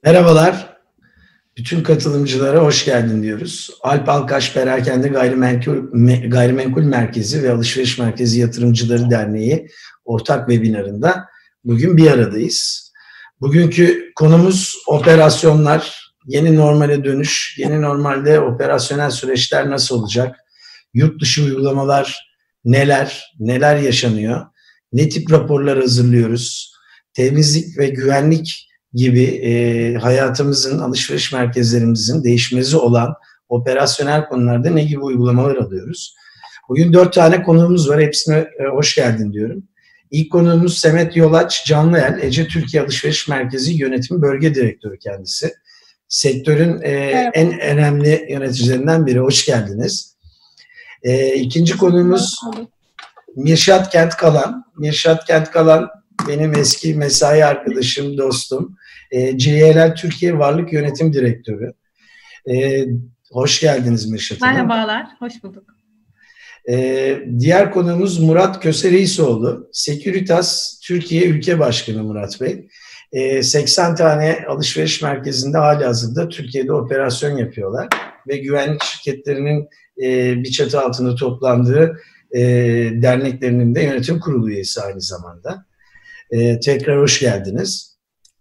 Merhabalar, bütün katılımcılara hoş geldin diyoruz. Alp Alkaş Perakende Gayrimenkul Merkezi ve Alışveriş Merkezi Yatırımcıları Derneği ortak webinarında bugün bir aradayız. Bugünkü konumuz operasyonlar, yeni normale dönüş, yeni normalde operasyonel süreçler nasıl olacak? Yurt dışı uygulamalar neler yaşanıyor? Ne tip raporlar hazırlıyoruz? Temizlik ve güvenlik gibi hayatımızın, alışveriş merkezlerimizin değişmezi olan operasyonel konularda ne gibi uygulamalar alıyoruz? Bugün 4 tane konuğumuz var. Hepsine hoş geldin diyorum. İlk konuğumuz Semet Yolaç Canlıel, Ece Türkiye Alışveriş Merkezi Yönetim Bölge Direktörü kendisi. Sektörün en önemli yöneticilerinden biri. Hoş geldiniz. İkinci konuğumuz Mirşat Kent Kalan. Mirşat Kent Kalan benim eski mesai arkadaşım, dostum. CYLL Türkiye Varlık Yönetim Direktörü. Hoş geldiniz Mirşat Hanım. Merhabalar, hoş bulduk. Diğer konuğumuz Murat Köse-Reisoğlu. Securitas Türkiye Ülke Başkanı Murat Bey. 80 tane alışveriş merkezinde halihazırda Türkiye'de operasyon yapıyorlar ve güvenlik şirketlerinin bir çatı altında toplandığı derneklerinin de yönetim kurulu üyesi aynı zamanda. Tekrar hoş geldiniz.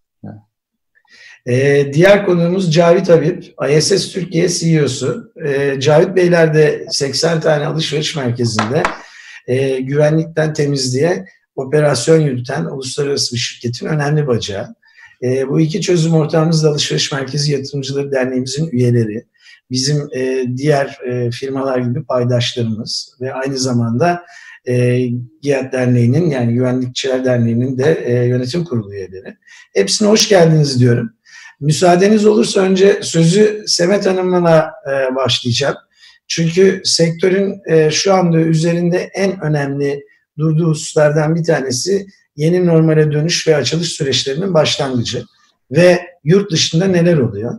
Diğer konuğumuz Cavit Habib, ISS Türkiye CEO'su. Cavit Beyler de 80 tane alışveriş merkezinde güvenlikten temizliğe operasyon yürüten uluslararası bir şirketin önemli bacağı. Bu iki çözüm ortağımız da Alışveriş Merkezi Yatırımcıları Derneğimizin üyeleri. Bizim diğer firmalar gibi paydaşlarımız ve aynı zamanda GİAD Derneği'nin, yani Güvenlikçiler Derneği'nin de yönetim kurulu üyeleri. Hepsine hoş geldiniz diyorum. Müsaadeniz olursa önce sözü Semet Hanım'la başlayacağım. Çünkü sektörün şu anda üzerinde en önemli durduğu hususlardan bir tanesi yeni normale dönüş ve açılış süreçlerinin başlangıcı ve yurt dışında neler oluyor.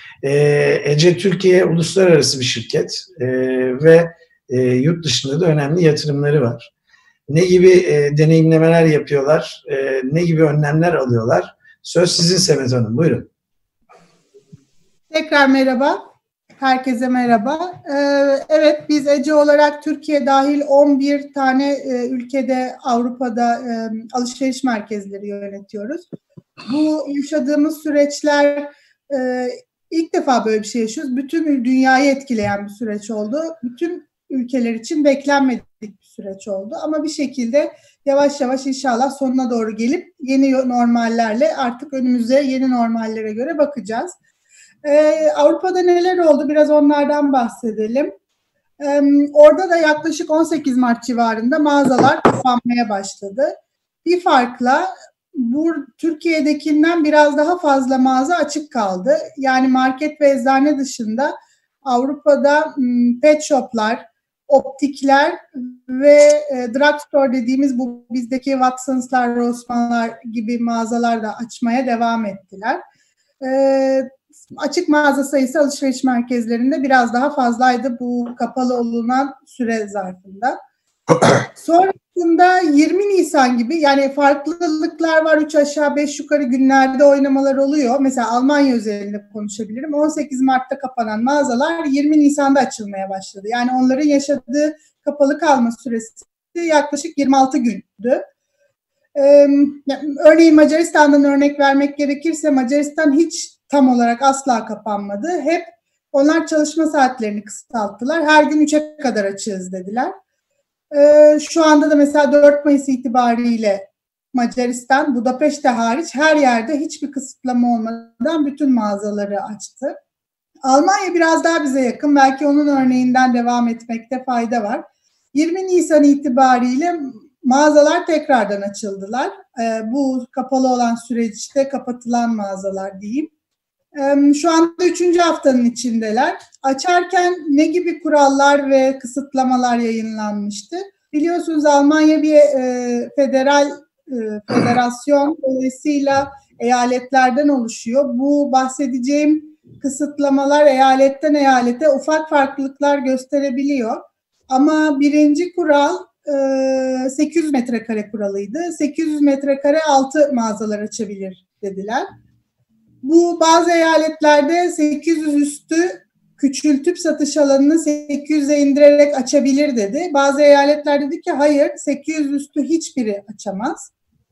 Ece Türkiye uluslararası bir şirket ve yurt dışında da önemli yatırımları var. Ne gibi deneyimlemeler yapıyorlar, ne gibi önlemler alıyorlar? Söz sizin Semet Hanım, buyurun. Tekrar merhaba, herkese merhaba. Evet, biz Ece olarak Türkiye dahil 11 tane ülkede, Avrupa'da alışveriş merkezleri yönetiyoruz. Bu yaşadığımız süreçler ilk defa böyle bir şey yaşıyoruz. Bütün dünyayı etkileyen bir süreç oldu. Bütün ülkeler için beklenmedik bir süreç oldu. Ama bir şekilde yavaş yavaş inşallah sonuna doğru gelip yeni normallerle artık önümüze yeni normallere göre bakacağız. Avrupa'da neler oldu? Biraz onlardan bahsedelim. Orada da yaklaşık 18 Mart civarında mağazalar kapanmaya başladı. Bir farkla bu Türkiye'dekinden biraz daha fazla mağaza açık kaldı. Yani market ve eczane dışında Avrupa'da pet shoplar, optikler ve drugstore dediğimiz bu bizdeki Watsons'lar, Rossmann'lar gibi mağazalar da açmaya devam ettiler. Açık mağaza sayısı alışveriş merkezlerinde biraz daha fazlaydı bu kapalı olunan süre zarfında. Sonrasında 20 Nisan gibi, yani farklılıklar var, 3 aşağı 5 yukarı günlerde oynamalar oluyor. Mesela Almanya özelinde konuşabilirim. 18 Mart'ta kapanan mağazalar 20 Nisan'da açılmaya başladı. Yani onların yaşadığı kapalı kalma süresi yaklaşık 26 gündü. Örneğin Macaristan'dan örnek vermek gerekirse, Macaristan hiç tam olarak asla kapanmadı. Hep onlar çalışma saatlerini kısalttılar. Her gün 3'e kadar açığız dediler. Şu anda da mesela 4 Mayıs itibariyle Macaristan, Budapeşte hariç her yerde hiçbir kısıtlama olmadan bütün mağazaları açtı. Almanya biraz daha bize yakın. Belki onun örneğinden devam etmekte fayda var. 20 Nisan itibariyle mağazalar tekrardan açıldılar. Bu kapalı olan süreçte kapatılan mağazalar diyeyim. Şu anda 3. haftanın içindeler. Açarken ne gibi kurallar ve kısıtlamalar yayınlanmıştı? Biliyorsunuz Almanya bir federasyon, dolayısıyla eyaletlerden oluşuyor. Bu bahsedeceğim kısıtlamalar eyaletten eyalete ufak farklılıklar gösterebiliyor. Ama birinci kural 800 metrekare kuralıydı. 800 metrekare altı mağazalar açabilir dediler. Bu bazı eyaletlerde 800 üstü küçültüp satış alanını 800'e indirerek açabilir dedi. Bazı eyaletler dedi ki hayır, 800 üstü hiçbiri açamaz.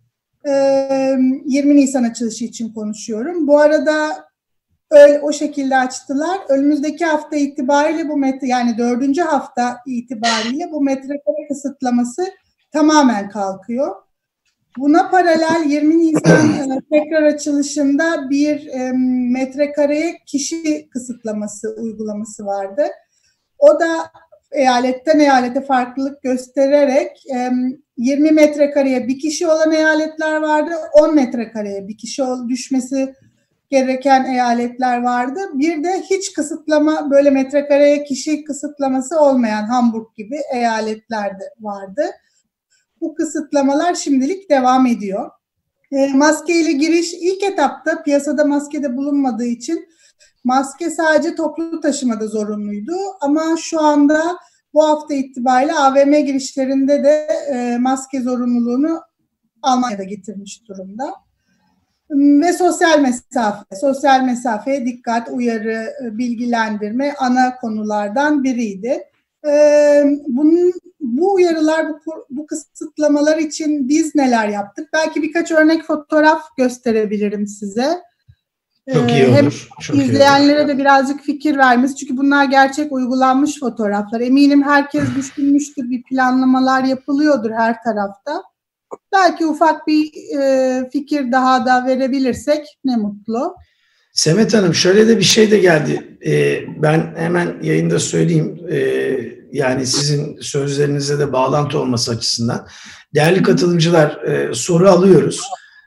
20 Nisan açılışı için konuşuyorum. Bu arada o şekilde açtılar. Önümüzdeki hafta itibariyle yani 4. hafta itibariyle bu metrekare kısıtlaması tamamen kalkıyor. Buna paralel 20 Nisan tekrar açılışında bir metrekareye kişi kısıtlaması uygulaması vardı. O da eyaletten eyalete farklılık göstererek 20 metrekareye bir kişi olan eyaletler vardı, 10 metrekareye bir kişi düşmesi gereken eyaletler vardı. Bir de hiç kısıtlama, böyle metrekareye kişi kısıtlaması olmayan Hamburg gibi eyaletler de vardı. Bu kısıtlamalar şimdilik devam ediyor. Maske ile giriş ilk etapta piyasada maske de bulunmadığı için maske sadece toplu taşımada zorunluydu. Ama şu anda bu hafta itibariyle AVM girişlerinde de maske zorunluluğunu Almanya'da getirmiş durumda. Ve sosyal mesafeye dikkat, uyarı, bilgilendirme ana konulardan biriydi. Bu uyarılar, bu kısıtlamalar için biz neler yaptık? Belki birkaç örnek fotoğraf gösterebilirim size. Çok iyi olur. Çok izleyenlere de birazcık fikir vermesi. Çünkü bunlar gerçek uygulanmış fotoğraflar. Eminim herkes düşünmüştür, bir planlamalar yapılıyordur her tarafta. Belki ufak bir fikir daha da verebilirsek ne mutlu. Semet Hanım, şöyle de bir şey de geldi. Ben hemen yayında söyleyeyim. Yani sizin sözlerinize de bağlantı olması açısından. Değerli katılımcılar, soru alıyoruz.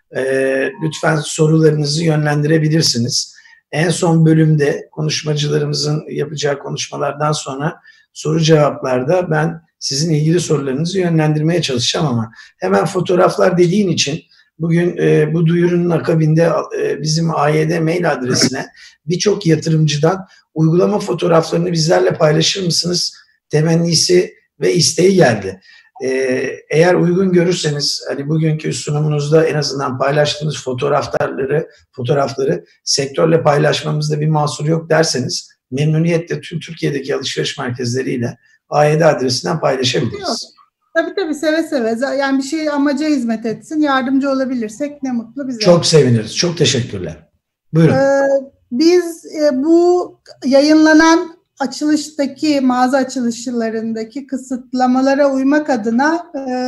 Lütfen sorularınızı yönlendirebilirsiniz. En son bölümde konuşmacılarımızın yapacağı konuşmalardan sonra soru cevaplarda ben sizin ilgili sorularınızı yönlendirmeye çalışacağım ama hemen fotoğraflar dediğin için bugün bu duyurunun akabinde bizim AYD mail adresine birçok yatırımcıdan uygulama fotoğraflarını bizlerle paylaşır mısınız temennisi ve isteği geldi. Eğer uygun görürseniz hani bugünkü sunumunuzda en azından paylaştığınız fotoğrafları sektörle paylaşmamızda bir mahsur yok derseniz memnuniyetle tüm Türkiye'deki alışveriş merkezleriyle AYD adresinden paylaşabiliriz. Tabii seve seve. Yani bir şey amaca hizmet etsin. Yardımcı olabilirsek ne mutlu bize. Çok seviniriz. Çok teşekkürler. Buyurun. Biz bu yayınlanan mağaza açılışlarındaki kısıtlamalara uymak adına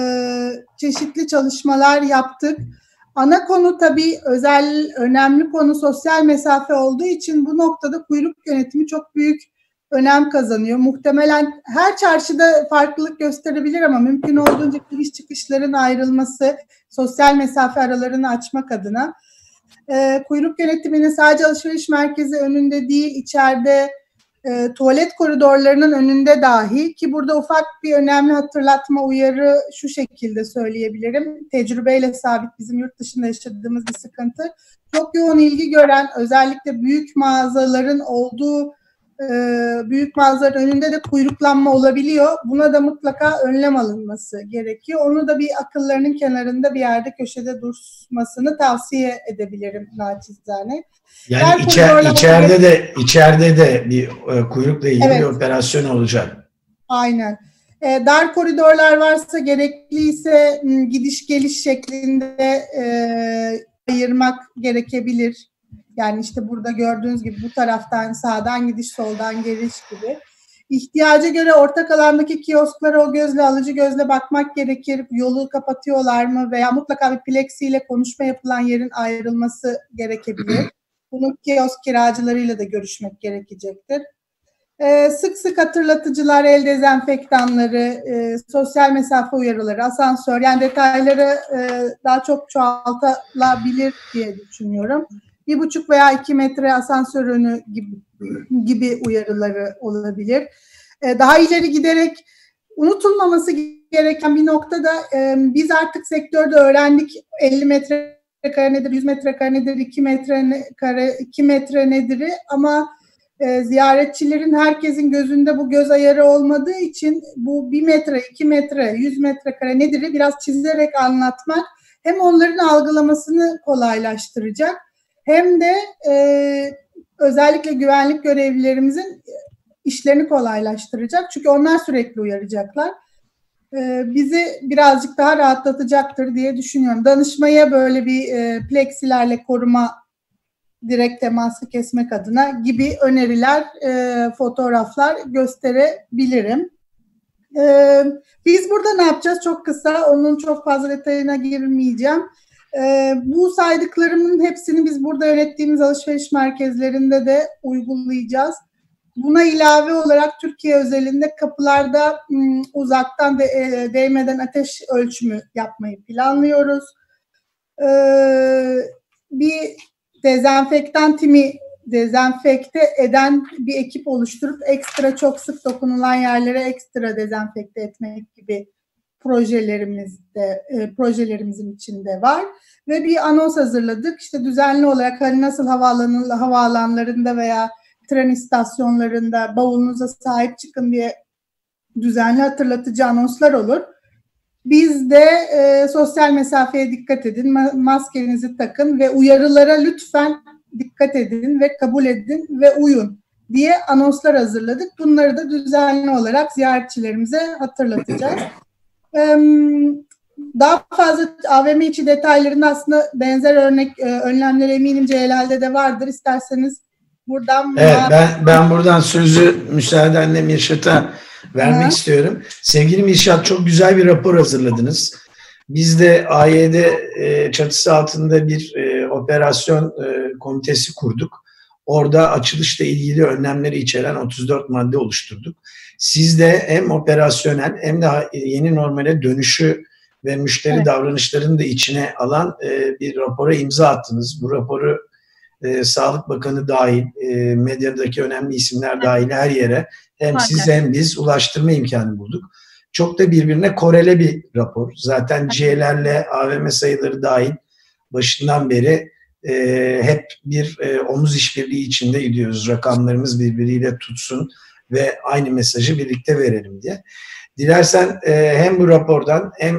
çeşitli çalışmalar yaptık. Ana konu tabii önemli konu sosyal mesafe olduğu için bu noktada kuyruk yönetimi çok büyük önem kazanıyor. Muhtemelen her çarşıda farklılık gösterebilir ama mümkün olduğunca giriş çıkışların ayrılması, sosyal mesafe aralarını açmak adına kuyruk yönetimini sadece alışveriş merkezi önünde değil, içeride tuvalet koridorlarının önünde dahi, ki burada ufak bir önemli hatırlatma, uyarı şu şekilde söyleyebilirim. Tecrübeyle sabit, bizim yurt dışında yaşadığımız bir sıkıntı. Çok yoğun ilgi gören, özellikle büyük mağazaların olduğu büyük mağazaların önünde de kuyruklanma olabiliyor. Buna da mutlaka önlem alınması gerekiyor. Onu da bir akıllarının kenarında bir yerde köşede durmasını tavsiye edebilirim naçizane. Yani içeride de bir kuyrukla ilgili bir operasyon olacak. Aynen. Dar koridorlar varsa, gerekliyse gidiş geliş şeklinde ayırmak gerekebilir. Yani işte burada gördüğünüz gibi bu taraftan sağdan gidiş, soldan geliş gibi. İhtiyaca göre ortak alandaki kiosklara o gözle, alıcı gözle bakmak gerekir. Yolu kapatıyorlar mı veya mutlaka bir plexiyle konuşma yapılan yerin ayrılması gerekebilir. Bunun kiosk kiracılarıyla da görüşmek gerekecektir. Sık sık hatırlatıcılar, el dezenfektanları, sosyal mesafe uyarıları, asansör, yani detayları daha çok çoğaltılabilir diye düşünüyorum. 1,5 veya 2 metre asansör önü gibi uyarıları olabilir. Daha ileri giderek unutulmaması gereken bir noktada biz artık sektörde öğrendik 50 metrekare nedir, 100 metrekare nedir, 2 metre nedir, ama ziyaretçilerin herkesin gözünde bu göz ayarı olmadığı için bu 1 metre, 2 metre, 100 metrekare nedir biraz çizerek anlatmak hem onların algılamasını kolaylaştıracak, hem de özellikle güvenlik görevlilerimizin işlerini kolaylaştıracak. Çünkü onlar sürekli uyaracaklar. Bizi birazcık daha rahatlatacaktır diye düşünüyorum. Danışmaya böyle bir plexilerle koruma, direkt teması kesmek adına gibi öneriler, fotoğraflar gösterebilirim. Biz burada ne yapacağız? Çok kısa, onun çok fazla detayına girmeyeceğim. Bu saydıklarımın hepsini biz burada yönettiğimiz alışveriş merkezlerinde de uygulayacağız. Buna ilave olarak Türkiye özelinde kapılarda uzaktan değmeden ateş ölçümü yapmayı planlıyoruz. Bir dezenfektan timi dezenfekte eden bir ekip oluşturup ekstra çok sık dokunulan yerlere ekstra dezenfekte etmek gibi projelerimizin içinde var. Ve bir anons hazırladık. İşte düzenli olarak hani nasıl havaalanlarında veya tren istasyonlarında bavulunuza sahip çıkın diye düzenli hatırlatıcı anonslar olur. Biz de sosyal mesafeye dikkat edin, maskenizi takın ve uyarılara lütfen dikkat edin ve kabul edin ve uyun diye anonslar hazırladık. Bunları da düzenli olarak ziyaretçilerimize hatırlatacağız. Daha fazla AVM içi detaylarında aslında benzer önlemler eminim CLL'de de vardır. İsterseniz buradan... Evet, ben buradan sözü müsaadenle Mirşat'a vermek istiyorum. Sevgili Mirşat, çok güzel bir rapor hazırladınız. Biz de AYD çatısı altında bir operasyon komitesi kurduk. Orada açılışla ilgili önlemleri içeren 34 madde oluşturduk. Siz de hem operasyonel hem de yeni normale dönüşü ve müşteri davranışlarını da içine alan bir rapora imza attınız. Bu raporu Sağlık Bakanı dahil, medyadaki önemli isimler dahil her yere hem siz hem biz ulaştırma imkanı bulduk. Çok da birbirine korele bir rapor. Zaten CL'lerle AVM sayıları dahil başından beri hep bir omuz işbirliği içinde gidiyoruz. Rakamlarımız birbiriyle tutsun ve aynı mesajı birlikte verelim diye. Dilersen hem bu rapordan hem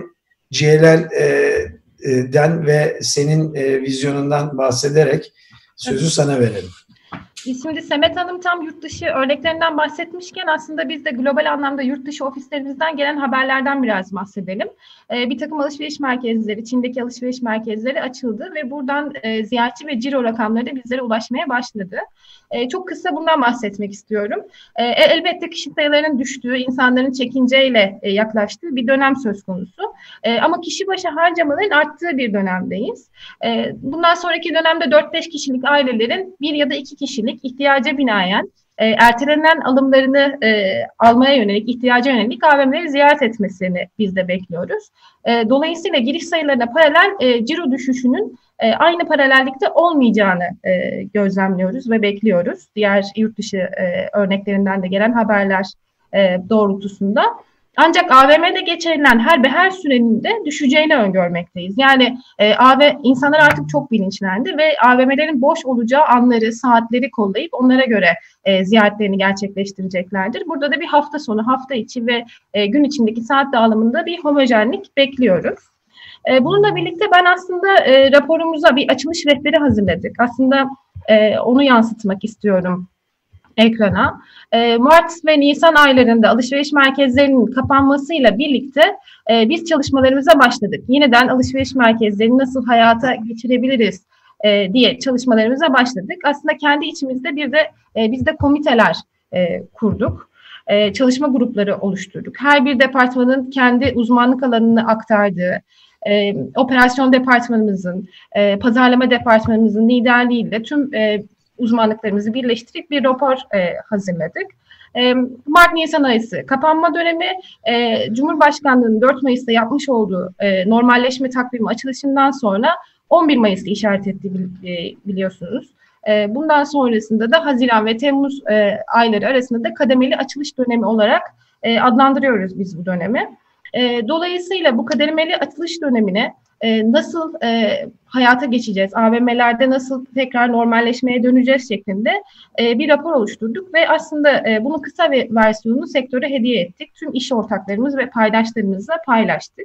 CLL'den ve senin vizyonundan bahsederek sözü sana verelim. Şimdi Semet Hanım tam yurt dışı örneklerinden bahsetmişken aslında biz de global anlamda yurt dışı ofislerimizden gelen haberlerden biraz bahsedelim. Bir takım alışveriş merkezleri, Çin'deki alışveriş merkezleri açıldı ve buradan ziyaretçi ve ciro rakamları da bizlere ulaşmaya başladı. Çok kısa bundan bahsetmek istiyorum. Elbette kişi sayılarının düştüğü, insanların çekinceyle yaklaştığı bir dönem söz konusu. Ama kişi başı harcamaların arttığı bir dönemdeyiz. Bundan sonraki dönemde 4-5 kişilik ailelerin 1 ya da 2 kişilik ihtiyaca binaen ertelenen alımlarını almaya yönelik, ihtiyaca yönelik AVM'leri ziyaret etmesini biz de bekliyoruz. Dolayısıyla giriş sayılarına paralel ciro düşüşünün aynı paralellikte olmayacağını gözlemliyoruz ve bekliyoruz. Diğer yurt dışı örneklerinden de gelen haberler doğrultusunda. Ancak AVM'de geçirilen her sürenin de düşeceğini öngörmekteyiz. Yani insanlar artık çok bilinçlendi ve AVM'lerin boş olacağı anları, saatleri kollayıp onlara göre ziyaretlerini gerçekleştireceklerdir. Burada da bir hafta sonu, hafta içi ve gün içindeki saat dağılımında bir homojenlik bekliyoruz. Bununla birlikte ben aslında raporumuza bir açılış rehberi hazırladık. Aslında onu yansıtmak istiyorum ekrana. Mart ve Nisan aylarında alışveriş merkezlerinin kapanmasıyla birlikte biz çalışmalarımıza başladık. Yeniden alışveriş merkezlerini nasıl hayata geçirebiliriz diye çalışmalarımıza başladık. Aslında kendi içimizde bir de biz de komiteler kurduk. Çalışma grupları oluşturduk. Her bir departmanın kendi uzmanlık alanını aktardığı, operasyon departmanımızın, pazarlama departmanımızın liderliğiyle tüm uzmanlıklarımızı birleştirip bir rapor hazırladık. Mart-Nisan arası kapanma dönemi, Cumhurbaşkanlığı'nın 4 Mayıs'ta yapmış olduğu normalleşme takvimi açılışından sonra 11 Mayıs'ı işaret etti biliyorsunuz. Bundan sonrasında da Haziran ve Temmuz ayları arasında da kademeli açılış dönemi olarak adlandırıyoruz biz bu dönemi. Dolayısıyla bu kademeli açılış dönemine nasıl hayata geçeceğiz, AVM'lerde nasıl tekrar normalleşmeye döneceğiz şeklinde bir rapor oluşturduk ve aslında bunun kısa versiyonunu sektöre hediye ettik. Tüm iş ortaklarımız ve paydaşlarımızla paylaştık.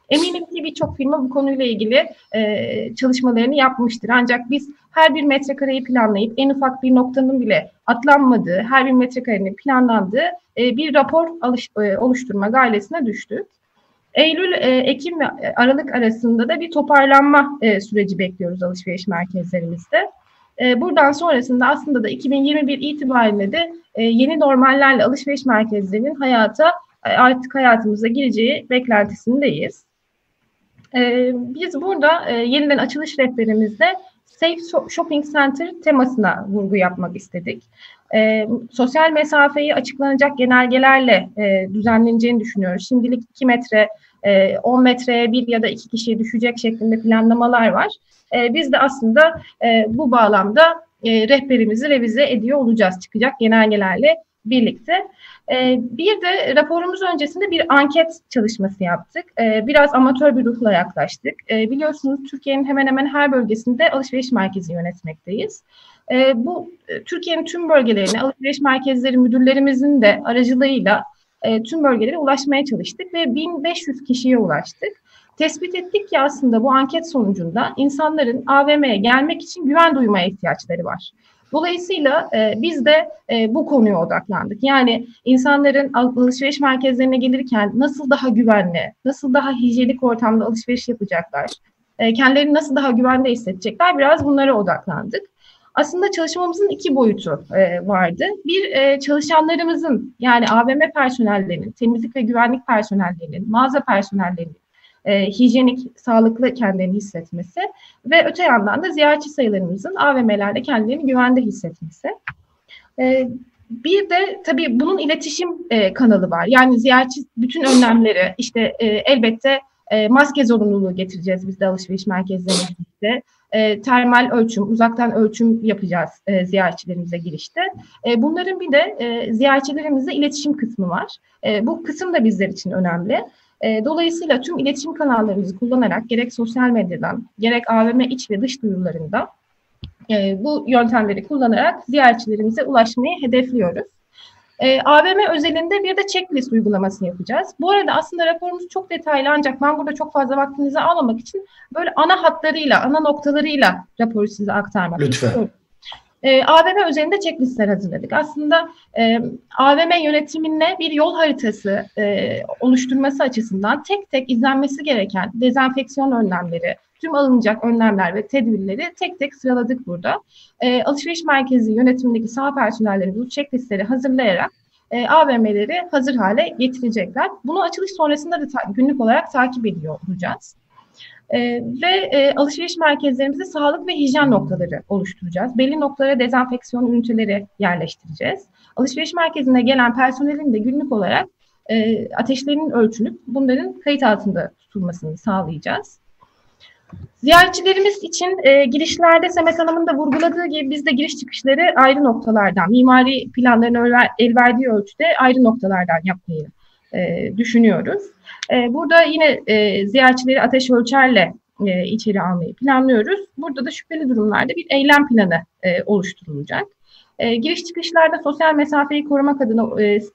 Eminim ki birçok firma bu konuyla ilgili çalışmalarını yapmıştır. Ancak biz her bir metrekareyi planlayıp en ufak bir noktanın bile atlanmadığı, her bir metrekarenin planlandığı bir rapor oluşturma gayretine düştük. Eylül, Ekim ve Aralık arasında da bir toparlanma süreci bekliyoruz alışveriş merkezlerimizde. Buradan sonrasında aslında da 2021 itibariyle de yeni normallerle alışveriş merkezlerinin artık hayatımıza gireceği beklentisindeyiz. Biz burada yeniden açılış rehberimizde Safe Shopping Center temasına vurgu yapmak istedik. Sosyal mesafeyi açıklanacak genelgelerle düzenleneceğini düşünüyoruz. Şimdilik 2 metre, 10 metreye 1 ya da 2 kişiye düşecek şeklinde planlamalar var. Biz de aslında bu bağlamda rehberimizi revize ediyor olacağız çıkacak genelgelerle birlikte. Bir de raporumuz öncesinde bir anket çalışması yaptık. Biraz amatör bir ruhla yaklaştık. Biliyorsunuz Türkiye'nin hemen hemen her bölgesinde alışveriş merkezi yönetmekteyiz. Bu Türkiye'nin tüm bölgelerine alışveriş merkezleri müdürlerimizin de aracılığıyla tüm bölgelere ulaşmaya çalıştık ve 1500 kişiye ulaştık. Tespit ettik ki aslında bu anket sonucunda insanların AVM'ye gelmek için güven duymaya ihtiyaçları var. Dolayısıyla biz de bu konuya odaklandık. Yani insanların alışveriş merkezlerine gelirken nasıl daha güvenli, nasıl daha hijyenik ortamda alışveriş yapacaklar, kendilerini nasıl daha güvende hissedecekler, biraz bunlara odaklandık. Aslında çalışmamızın 2 boyutu vardı. Bir, çalışanlarımızın yani AVM personellerinin, temizlik ve güvenlik personellerinin, mağaza personellerinin hijyenik, sağlıklı kendilerini hissetmesi ve öte yandan da ziyaretçi sayılarımızın AVM'lerde kendilerini güvende hissetmesi. Bir de tabii bunun iletişim kanalı var. Yani ziyaretçi bütün önlemleri, işte elbette maske zorunluluğu getireceğiz biz de alışveriş merkezlerine girişte. Termal ölçüm, uzaktan ölçüm yapacağız ziyaretçilerimize girişte. Bunların bir de ziyaretçilerimizle iletişim kısmı var. Bu kısım da bizler için önemli. Dolayısıyla tüm iletişim kanallarımızı kullanarak gerek sosyal medyadan, gerek AVM iç ve dış duyurularında bu yöntemleri kullanarak ziyaretçilerimize ulaşmayı hedefliyoruz. AVM özelinde bir de checklist uygulaması yapacağız. Bu arada aslında raporumuz çok detaylı ancak ben burada çok fazla vaktinizi almamak için böyle ana hatlarıyla, ana noktalarıyla raporu size aktarmak istiyorum. AVM üzerinde checklistler hazırladık. Aslında AVM yönetimine bir yol haritası oluşturması açısından tek tek izlenmesi gereken dezenfeksiyon önlemleri, tüm alınacak önlemler ve tedbirleri tek tek sıraladık burada. Alışveriş merkezi yönetimindeki saha personelleri bu checklistleri hazırlayarak AVM'leri hazır hale getirecekler. Bunu açılış sonrasında da günlük olarak takip ediyor olacağız. Ve alışveriş merkezlerimizde sağlık ve hijyen noktaları oluşturacağız. Belli noktalara dezenfeksiyon üniteleri yerleştireceğiz. Alışveriş merkezine gelen personelin de günlük olarak ateşlerinin ölçülüp bunların kayıt altında tutulmasını sağlayacağız. Ziyaretçilerimiz için girişlerde Semet Hanım'ın da vurguladığı gibi biz de giriş çıkışları ayrı noktalardan, mimari planların el verdiği ölçüde ayrı noktalardan yapmayı düşünüyoruz. Burada yine ziyaretçileri ateş ölçerle içeri almayı planlıyoruz. Burada da şüpheli durumlarda bir eylem planı oluşturulacak. Giriş çıkışlarda sosyal mesafeyi korumak adına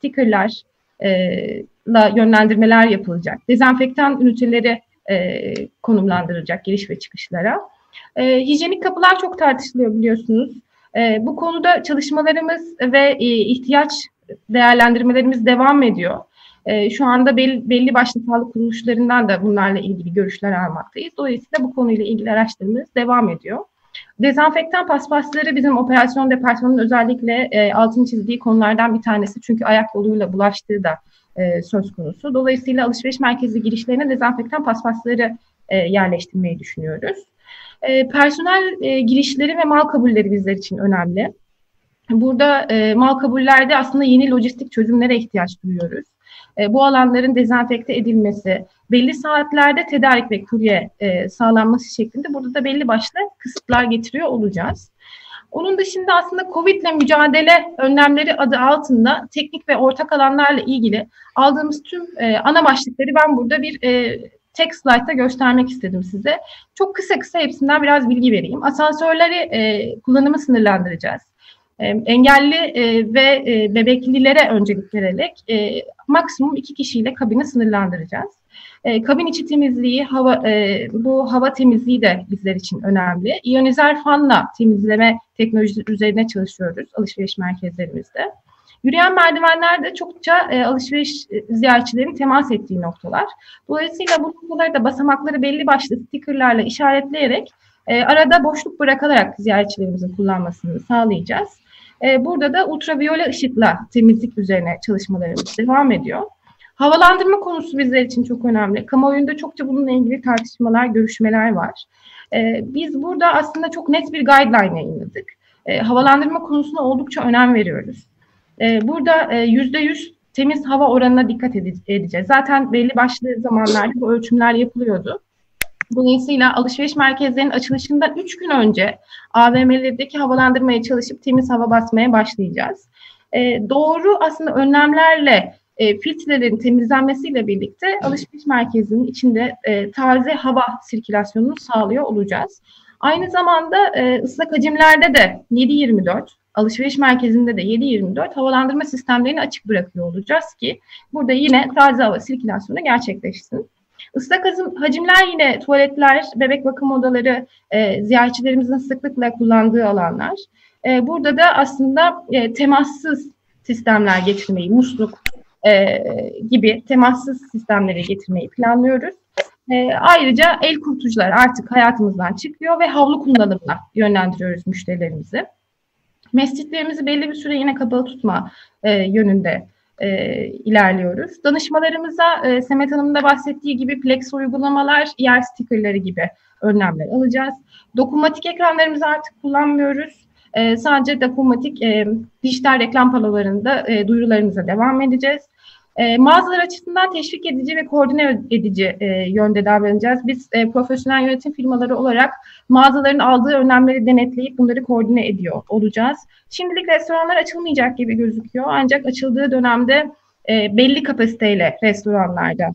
stickerlarla yönlendirmeler yapılacak. Dezenfektan üniteleri konumlandırılacak giriş ve çıkışlara. Hijyenik kapılar çok tartışılıyor biliyorsunuz. Bu konuda çalışmalarımız ve ihtiyaç değerlendirmelerimiz devam ediyor. Şu anda belli başlı sağlık kuruluşlarından da bunlarla ilgili görüşler almaktayız. Dolayısıyla bu konuyla ilgili araştırmamız devam ediyor. Dezenfektan paspasları bizim operasyon departmanının özellikle altını çizdiği konulardan bir tanesi. Çünkü ayak yoluyla bulaştığı da söz konusu. Dolayısıyla alışveriş merkezi girişlerine dezenfektan paspasları yerleştirmeyi düşünüyoruz. Personel girişleri ve mal kabulleri bizler için önemli. Burada mal kabullerde aslında yeni lojistik çözümlere ihtiyaç duyuyoruz. Bu alanların dezenfekte edilmesi, belli saatlerde tedarik ve kurye sağlanması şeklinde burada da belli başlı kısıtlar getiriyor olacağız. Onun dışında aslında COVID'le mücadele önlemleri adı altında teknik ve ortak alanlarla ilgili aldığımız tüm ana başlıkları ben burada bir tek slaytta göstermek istedim size. Çok kısa hepsinden biraz bilgi vereyim. Asansörleri kullanımı sınırlandıracağız. Engelli ve bebeklilere öncelik vererek maksimum 2 kişiyle kabini sınırlandıracağız. Kabin içi temizliği, bu hava temizliği de bizler için önemli. İyonizer fanla temizleme teknolojisi üzerine çalışıyoruz alışveriş merkezlerimizde. Yürüyen merdivenler de çokça alışveriş ziyaretçilerin temas ettiği noktalar. Dolayısıyla bu noktaları da basamakları belli başlı stickerlarla işaretleyerek arada boşluk bırakarak ziyaretçilerimizin kullanmasını sağlayacağız. Burada da ultraviyole ışıkla temizlik üzerine çalışmalarımız devam ediyor. Havalandırma konusu bizler için çok önemli. Kamuoyunda çokça bununla ilgili tartışmalar, görüşmeler var. Biz burada aslında çok net bir guideline yayınladık. Havalandırma konusuna oldukça önem veriyoruz. Burada %100 temiz hava oranına dikkat edeceğiz. Zaten belli başlı zamanlarda bu ölçümler yapılıyordu. Dolayısıyla alışveriş merkezlerinin açılışından 3 gün önce AVM'lerdeki havalandırmaya çalışıp temiz hava basmaya başlayacağız. Doğru aslında önlemlerle filtrelerin temizlenmesiyle birlikte alışveriş merkezinin içinde taze hava sirkülasyonunu sağlıyor olacağız. Aynı zamanda ıslak hacimlerde de 7/24, alışveriş merkezinde de 7/24 havalandırma sistemlerini açık bırakıyor olacağız ki burada yine taze hava sirkülasyonu gerçekleşsin. Islak hacimler yine tuvaletler, bebek bakım odaları, ziyaretçilerimizin sıklıkla kullandığı alanlar. Burada da aslında temassız sistemler getirmeyi, musluk gibi temassız sistemleri getirmeyi planlıyoruz. Ayrıca el kurutucular artık hayatımızdan çıkıyor ve havlu kullanımına yönlendiriyoruz müşterilerimizi. Mescitlerimizi belli bir süre yine kapalı tutma yönünde ilerliyoruz. Danışmalarımıza Semet Hanım'ın da bahsettiği gibi Plex uygulamalar, yer stickerları gibi önlemler alacağız. Dokunmatik ekranlarımızı artık kullanmıyoruz. Sadece dokunmatik dijital reklam panolarında duyurularımıza devam edeceğiz. Mağazalar açısından teşvik edici ve koordine edici yönde davranacağız. Biz profesyonel yönetim firmaları olarak mağazaların aldığı önlemleri denetleyip bunları koordine ediyor olacağız. Şimdilik restoranlar açılmayacak gibi gözüküyor. Ancak açıldığı dönemde belli kapasiteyle restoranlarda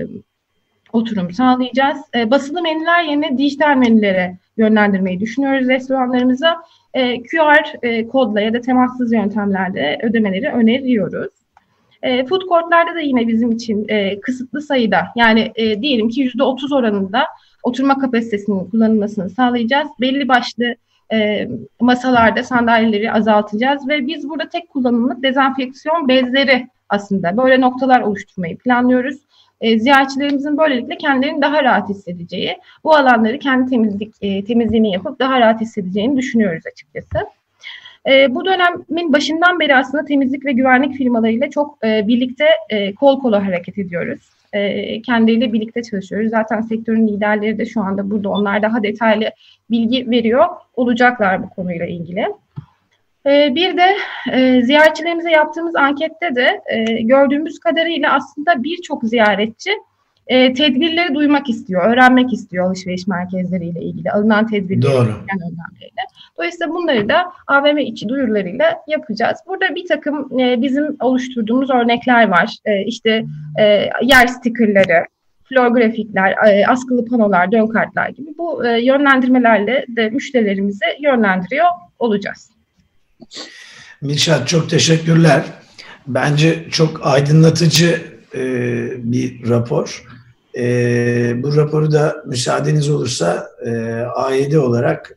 oturum sağlayacağız. Basılı menüler yerine dijital menülere yönlendirmeyi düşünüyoruz restoranlarımıza. QR kodla ya da temassız yöntemlerle ödemeleri öneriyoruz. Food court'larda da yine bizim için kısıtlı sayıda, yani diyelim ki %30 oranında oturma kapasitesinin kullanılmasını sağlayacağız. Belli başlı masalarda sandalyeleri azaltacağız ve biz burada tek kullanımlık dezenfeksiyon bezleri aslında böyle noktalar oluşturmayı planlıyoruz. Ziyaretçilerimizin böylelikle kendilerini daha rahat hissedeceği, bu alanları kendi temizliğini yapıp daha rahat hissedeceğini düşünüyoruz açıkçası. Bu dönemin başından beri aslında temizlik ve güvenlik firmalarıyla çok birlikte kol kola hareket ediyoruz. Kendileriyle birlikte çalışıyoruz. Zaten sektörün liderleri de şu anda burada. Onlar daha detaylı bilgi veriyor olacaklar bu konuyla ilgili. Bir de ziyaretçilerimize yaptığımız ankette de gördüğümüz kadarıyla aslında birçok ziyaretçi tedbirleri duymak istiyor, öğrenmek istiyor alışveriş merkezleriyle ilgili alınan tedbirleri. Dolayısıyla bunları da AVM içi duyurularıyla yapacağız. Burada bir takım bizim oluşturduğumuz örnekler var. İşte yer stikerleri, flor grafikler, askılı panolar, dön kartlar gibi bu yönlendirmelerle de müşterilerimizi yönlendiriyor olacağız. Milşat, çok teşekkürler. Bence çok aydınlatıcı bir rapor. Bu raporu da müsaadeniz olursa A7 olarak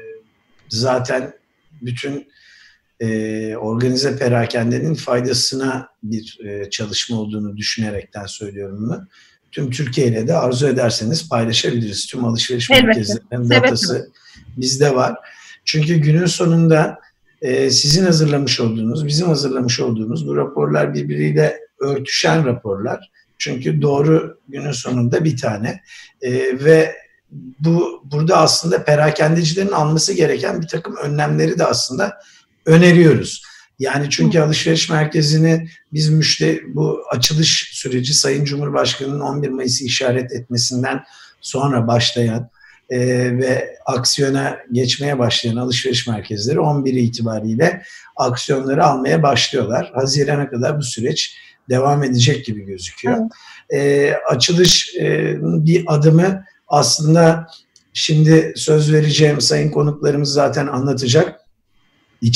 zaten bütün organize perakendenin faydasına bir çalışma olduğunu düşünerekten söylüyorum bunu. Tüm Türkiye ile de arzu ederseniz paylaşabiliriz. Tüm alışveriş merkezlerinin datası bizde var. Çünkü günün sonunda sizin hazırlamış olduğunuz, bizim hazırlamış olduğumuz bu raporlar birbiriyle örtüşen raporlar. Çünkü doğru günün sonunda bir tane. Ve burada aslında perakendecilerin alması gereken bir takım önlemleri de aslında öneriyoruz. Yani çünkü alışveriş merkezini biz bu açılış süreci Sayın Cumhurbaşkanı'nın 11 Mayıs'ı işaret etmesinden sonra başlayan ve aksiyona geçmeye başlayan alışveriş merkezleri 11 itibariyle aksiyonları almaya başlıyorlar. Haziran'a kadar bu süreç devam edecek gibi gözüküyor. Açılış bir adımı aslında şimdi söz vereceğim sayın konuklarımız zaten anlatacak.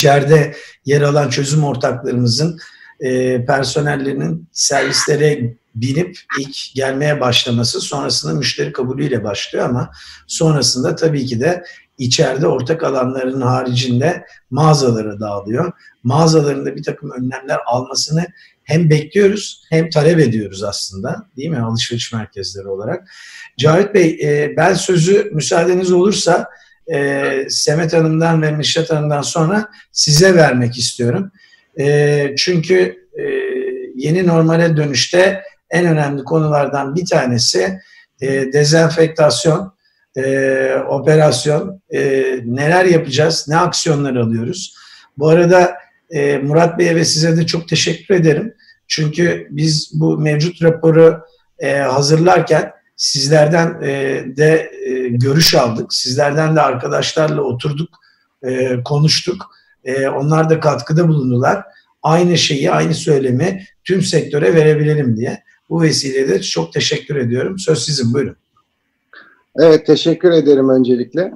İçeride yer alan çözüm ortaklarımızın personellerinin servislere binip ilk gelmeye başlaması, sonrasında müşteri kabulüyle başlıyor ama sonrasında tabii ki de içeride ortak alanların haricinde mağazalara dağılıyor. Mağazalarında bir takım önlemler almasını hem bekliyoruz hem talep ediyoruz aslında, değil mi, alışveriş merkezleri olarak. Cavit Bey, ben sözü müsaadeniz olursa Semet Hanım'dan ve Mişat Hanım'dan sonra size vermek istiyorum. Çünkü yeni normale dönüşte en önemli konulardan bir tanesi dezenfektasyon, operasyon, neler yapacağız, ne aksiyonlar alıyoruz. Bu arada Murat Bey'e ve size de çok teşekkür ederim. Çünkü biz bu mevcut raporu hazırlarken sizlerden de görüş aldık. Sizlerden de arkadaşlarla oturduk, konuştuk. Onlar da katkıda bulundular. Aynı şeyi, aynı söylemi tüm sektöre verebilelim diye. Bu vesileyle çok teşekkür ediyorum. Söz sizin, buyurun. Evet, teşekkür ederim öncelikle.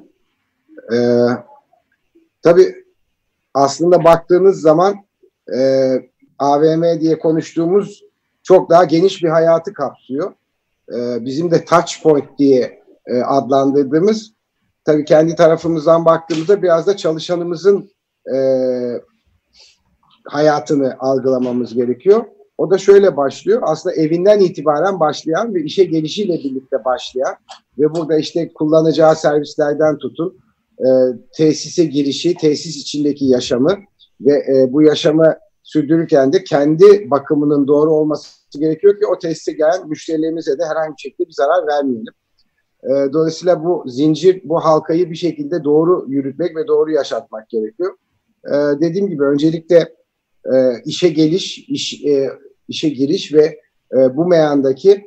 Tabii aslında baktığınız zaman AVM diye konuştuğumuz çok daha geniş bir hayatı kapsıyor. Bizim de touch point diye adlandırdığımız, tabii kendi tarafımızdan baktığımızda biraz da çalışanımızın hayatını algılamamız gerekiyor. O da şöyle başlıyor. Aslında evinden itibaren başlayan ve işe gelişiyle birlikte başlayan ve burada işte kullanacağı servislerden tutun, tesise girişi, tesis içindeki yaşamı ve bu yaşamı sürdürürken de kendi bakımının doğru olması gerekiyor ki o tesise gelen müşterilerimize de herhangi bir şekilde bir zarar vermeyelim. Dolayısıyla bu zincir, bu halkayı bir şekilde doğru yürütmek ve doğru yaşatmak gerekiyor. Dediğim gibi öncelikle işe giriş ve bu meyandaki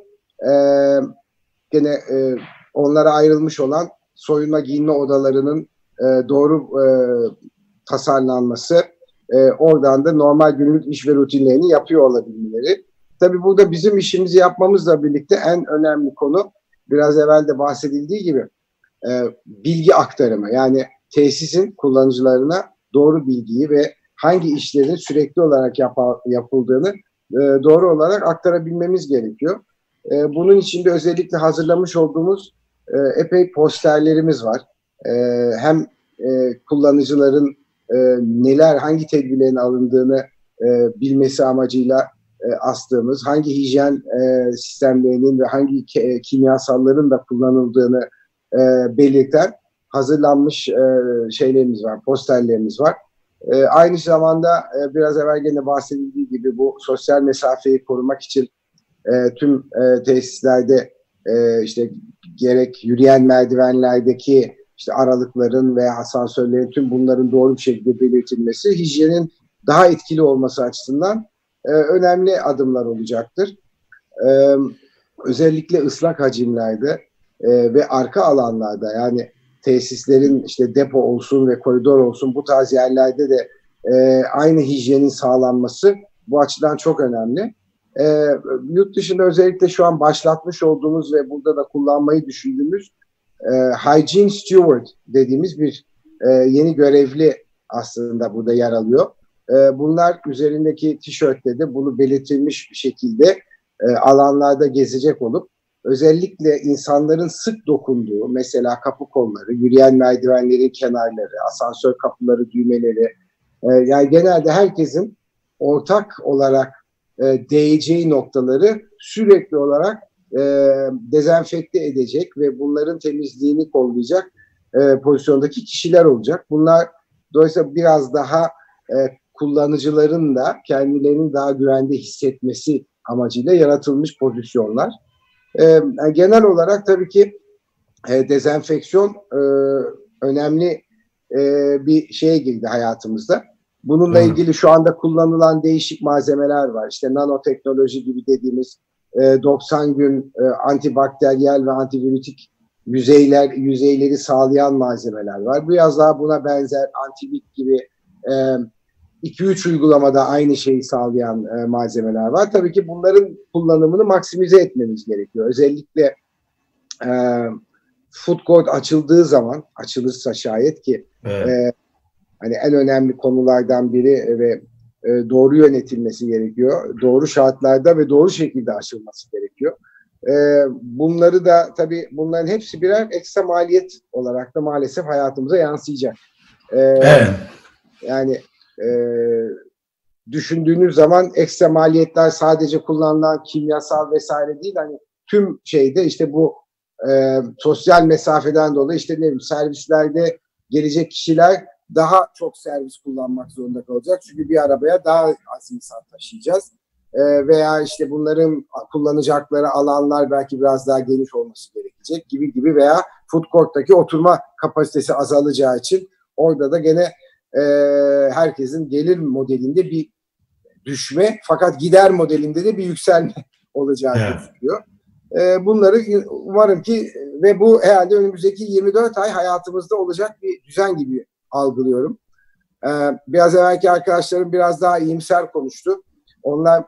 gene onlara ayrılmış olan soyunma giyinme odalarının doğru tasarlanması, oradan da normal günlük iş ve rutinlerini yapıyor olabilmeleri. Tabii burada bizim işimizi yapmamızla birlikte en önemli konu, biraz evvel de bahsedildiği gibi bilgi aktarımı. Yani tesisin kullanıcılarına doğru bilgiyi ve hangi işlerin sürekli olarak yapıldığını doğru olarak aktarabilmemiz gerekiyor. Bunun için de özellikle hazırlamış olduğumuz epey posterlerimiz var. Hem kullanıcıların hangi tedbirlerin alındığını bilmesi amacıyla astığımız, hangi hijyen sistemlerinin ve hangi kimyasalların da kullanıldığını belirten hazırlanmış şeylerimiz var, posterlerimiz var. Aynı zamanda biraz evvel gene bahsedildiği gibi bu sosyal mesafeyi korumak için tüm tesislerde işte gerek yürüyen merdivenlerdeki işte aralıkların veya asansörlerin tüm bunların doğru bir şekilde belirtilmesi, hijyenin daha etkili olması açısından önemli adımlar olacaktır. Özellikle ıslak hacimlerde ve arka alanlarda, yani tesislerin işte depo olsun ve koridor olsun, bu tarz yerlerde de aynı hijyenin sağlanması bu açıdan çok önemli. Yurt dışında özellikle şu an başlatmış olduğumuz ve burada da kullanmayı düşündüğümüz Hygiene Steward dediğimiz bir yeni görevli aslında burada yer alıyor. Bunlar üzerindeki tişörtte de bunu belirtilmiş bir şekilde alanlarda gezecek olup özellikle insanların sık dokunduğu, mesela kapı kolları, yürüyen merdivenlerin kenarları, asansör kapıları, düğmeleri, yani genelde herkesin ortak olarak değeceği noktaları sürekli olarak dezenfekte edecek ve bunların temizliğini kollayacak pozisyondaki kişiler olacak. Bunlar dolayısıyla biraz daha kullanıcıların da kendilerini daha güvende hissetmesi amacıyla yaratılmış pozisyonlar. Genel olarak tabii ki dezenfeksiyon önemli bir şeye girdi hayatımızda. Bununla ilgili şu anda kullanılan değişik malzemeler var. İşte nanoteknoloji gibi dediğimiz 90 gün antibakteriyel ve antivirotik yüzeyleri sağlayan malzemeler var. Biraz daha buna benzer antivit gibi 2-3 uygulamada aynı şeyi sağlayan malzemeler var. Tabii ki bunların kullanımını maksimize etmemiz gerekiyor. Özellikle food court açıldığı zaman, açılırsa şayet ki hani en önemli konulardan biri ve doğru yönetilmesi gerekiyor. Doğru şartlarda ve doğru şekilde aşılması gerekiyor. Bunları da tabii bunların hepsi birer ekstra maliyet olarak da maalesef hayatımıza yansıyacak. Evet. Yani düşündüğünüz zaman ekstra maliyetler sadece kullanılan kimyasal vesaire değil. Hani tüm şeyde işte bu sosyal mesafeden dolayı işte ne bileyim servislerde gelecek kişiler daha çok servis kullanmak zorunda kalacak. Çünkü bir arabaya daha az insan taşıyacağız. Veya işte bunların kullanacakları alanlar belki biraz daha geniş olması gerekecek gibi veya food court'taki oturma kapasitesi azalacağı için orada da gene herkesin gelir modelinde bir düşme fakat gider modelinde de bir yükselme olacağı gözüküyor. Bunları umarım ki ve bu herhalde önümüzdeki 24 ay hayatımızda olacak bir düzen gibi algılıyorum. Biraz evvelki arkadaşlarım biraz daha iyimser konuştu. Onlar